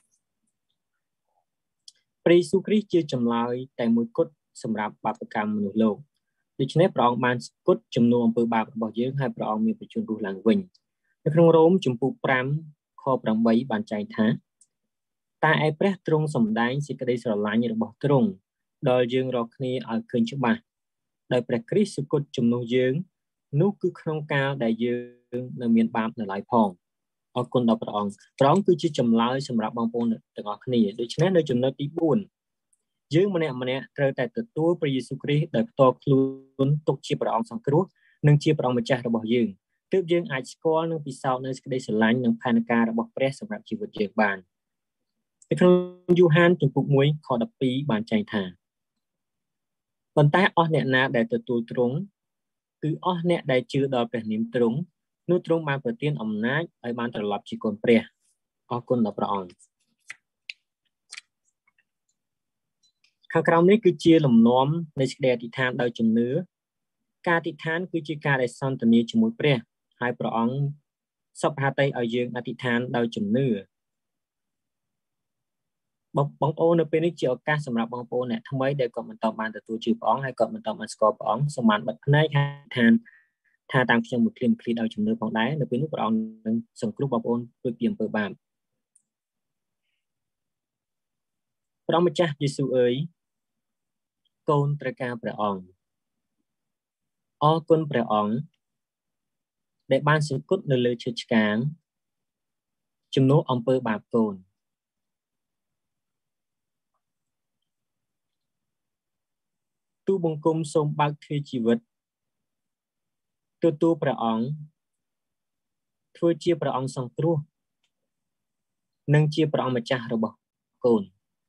ព្រះយេស៊ូវគ្រីស្ទជាចម្លើយតែមួយគត់សម្រាប់បាបកម្មមនុស្សលោកដូច្នេះព្រះអង្គបានស្គុតជំនួសអំពើបាបរបស់យើងហើយព្រះអង្គមានបញ្ជូនរស់ឡើងវិញនៅក្នុងរ៉ូមចំពុក5ខ8បានចែងថាតែឯព្រះទ្រង់សម្ដែងសេចក្តីស្រឡាញ់របស់ទ្រង់ដល់យើងរាល់គ្នាឲ្យឃើញច្បាស់ដោយព្រះគ្រីស្ទស្គុតជំនួសយើងនោះគឺក្នុងកាលដែលយើងនៅមានបាបនៅឡើយផងអរគុណដល់ព្រះអង្គព្រះអង្គគឺជាចម្លើយសម្រាប់បងប្អូនទាំងអស់គ្នាដូច្នេះនៅចំណុចទី4យើងម្នាក់ត្រូវតែទទួលព្រះយេស៊ូវគ្រីស្ទដោយផ្ទាល់ខ្លួនទុកជាព្រះអង្គសង្គ្រោះនិងជាព្រះអង្គម្ចាស់របស់យើងទើបយើងអាចស្គាល់និងពិសោធន៍នៅសេចក្តីស្រឡាញ់និងផែនការរបស់ព្រះសម្រាប់ជីវិតយើងបាននៅក្នុងយូហានចំពុក1ខ12បានចែងថាប៉ុន្តែអស់អ្នកណាដែលទទួលទ្រង់គឺអស់អ្នកដែលជឿដល់ព្រះនាមទ្រង់នោះទ្រង់បានប្រទានអំណាចឲ្យបានត្រឡប់ជាកូនព្រះអរគុណដល់ព្រះអង្គខាងក្រោមនេះគឺជាលំនាំនៃសេចក្តីអធិដ្ឋានដោយជំនឿការអធិដ្ឋានគឺជាការដែលសន្ទនាជាមួយព្រះហើយព្រះអង្គសពហត្ថឲ្យយើងអធិដ្ឋានដោយជំនឿបងប្អូននៅពេលនេះជាឱកាសសម្រាប់បងប្អូនអ្នកថ្មីដែលគាត់មិនតបបានទទួលជឿព្រះអង្គហើយគាត់មិនតបបានស្គាល់ព្រះអង្គសូមបានបិទភ្នែកហើយថាតាមខ្ញុំមួយឃ្លាដោយជំនឿផងដែរនៅពេលនោះព្រះអង្គនឹងសង្គ្រោះបងប្អូនពីអំពើបាបព្រះម្ចាស់យេស៊ូវអើយកូនត្រូវការព្រះអង្គអរគុណព្រះអង្គដែលបានសង្កត់នៅលើឈើឆ្កាងជំនួសអំពើបាបកូនទូបង្គំសូមបើកទ្វារជីវិតទទួលព្រះអង្គធ្វើជាព្រះអង្គសង្គ្រោះនិងជាព្រះអង្គម្ចាស់របស់កូន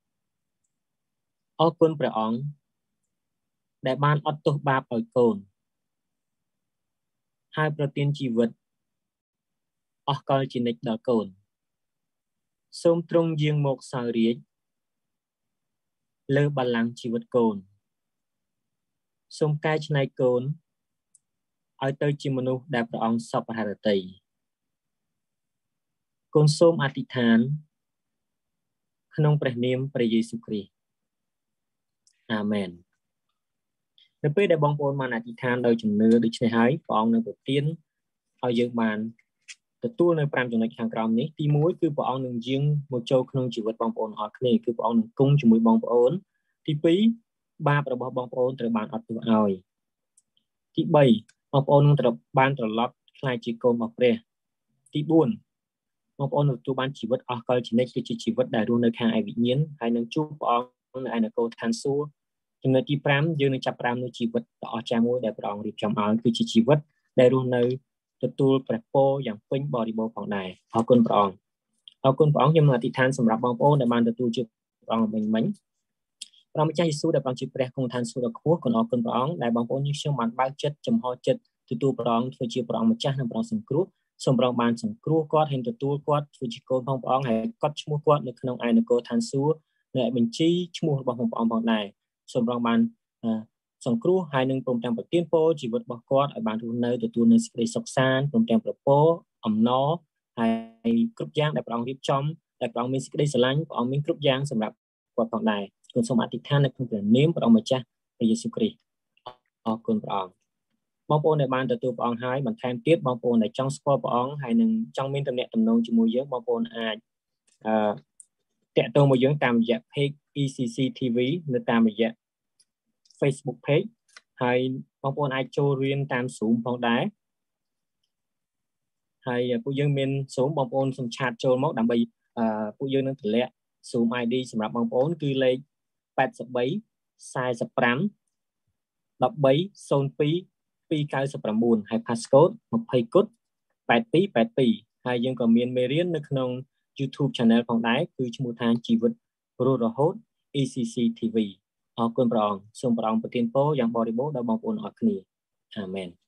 អរគុណព្រះអង្គដែលបានអត់ទោសបាបឲ្យកូនហើយប្រទានជីវិតអស់កលជានិច្ចដល់កូនសូមទ្រង់យាងមកសោយរាជ្យលើបល្ល័ង្កជីវិតកូនសូមកែច្នៃកូនឲ្យទៅជាមនុស្សដែលព្រះអង្គសពហឫទ័យកូនសូមអធិដ្ឋានក្នុងព្រះនាមព្រះយេស៊ូវគ្រីស្ទអាមែននៅពេលដែលបងប្អូនបានអធិដ្ឋានដោយជំនឿដូច្នេះហើយព្រះអង្គនឹងប្រទានឲ្យយើងបានទទួលនៅ5ចំណុចខាងក្រោមនេះទី1គឺព្រះអង្គនឹងយាងមកចូលក្នុងជីវិតបងប្អូនអរគ្នាគឺព្រះអង្គនឹងគង់ជាមួយបងប្អូនទី2បាបរបស់បងប្អូនត្រូវបានអត់ទោសឲ្យទី3បងប្អូននឹងត្រូវបានត្រឡប់ខ្លាយជាកូនរបស់ព្រះទី4បងប្អូនទទួលបានជីវិតអស់កលជានិច្ចគឺជាជីវិតដែលរស់នៅខាងឯវិញ្ញាណហើយនឹងជួបព្រះអង្គនៅឯនគរឋានសួគ៌ចំណុចទី5យើងនឹងចាប់ផ្ដើមនូវជីវិតដ៏អស្ចារ្យមួយដែលព្រះអង្គរៀបចំឲ្យគឺជាជីវិតដែលរស់នៅទទួលព្រះពរយ៉ាងពេញបរិបូរណ៍ផងដែរអរគុណព្រះអង្គខ្ញុំនឹងអធិដ្ឋានសម្រាប់បងប្អូនដែលបានទទួលជាព្រះអង្គមិញព្រះម្ចាស់យេស៊ូវដែលព្រះជាព្រះគង់ឋានសួគ៌ដ៏ខ្ពស់គុណអរគុណព្រះអង្គដែលបងប្អូនយើងខ្ញុំបានបើកចិត្តចំហចិត្តទទួលព្រះអង្គធ្វើជាព្រះអង្គម្ចាស់និងព្រះអង្គសង្គ្រោះសូមព្រះអង្គបានសង្គ្រោះគាត់ហើយទទួលគាត់ធ្វើជាកូនផងព្រះអង្គហើយកត់ឈ្មោះគាត់នៅក្នុងឯនគរឋានសួគ៌នៅបញ្ជីឈ្មោះរបស់ព្រះអង្គផងដែរសូមព្រះអង្គបានសង្គ្រោះហើយនឹងព្រមទាំងប្រទានពរជីវិតរបស់គាត់ឲ្យបានរស់នៅទទួលនៅសេចក្តីសុខសាន្តព្រមទាំងប្រពរអំណរហើយគ្រប់យ៉ាងដែលព្រះអង្គរៀបចំដែលព្រះអង្គមានសេចក្តីស្រឡាញ់ព្រះអង្គមានគ្រប់យ៉ាងសម្រាប់គាត់ផងដែរគុណសូមអធិដ្ឋាននៅក្នុងព្រះនាមព្រះអង្គម្ចាស់ព្រះយេស៊ូវគ្រីស្ទអរគុណព្រះអង្គបងប្អូនដែលបានទទួលព្រះអង្គហើយបន្ថែមទៀតបងប្អូនដែលចង់ស្គាល់ព្រះអង្គហើយនឹងចង់មានទំនាក់ទំនងជាមួយយើងបងប្អូនអាចតាក់ទងមកយើងតាមរយៈ page ECC TV នៅតាមរយៈ Facebook page ហើយបងប្អូនអាចចូលរៀនតាម Zoom ផងដែរហើយពួកយើងមាន Zoom បងប្អូនសូមឆាតចូលមកដើម្បីពួកយើងនឹងតម្លាក់ Zoom ID សម្រាប់បងប្អូនគឺលេខ83 45 13 02 299ហើយ passcode 20 គុត8282ហើយយើងក៏មានមេរៀននៅក្នុង YouTube channel ផងដែរគឺឈ្មោះថាជីវិតរស់រហូត ECC TV អរគុណព្រះអង្គសូមព្រះអង្គប្រទានពរយ៉ាងបរិបូរណ៍ដល់បងប្អូនអរគ្នាអាមែន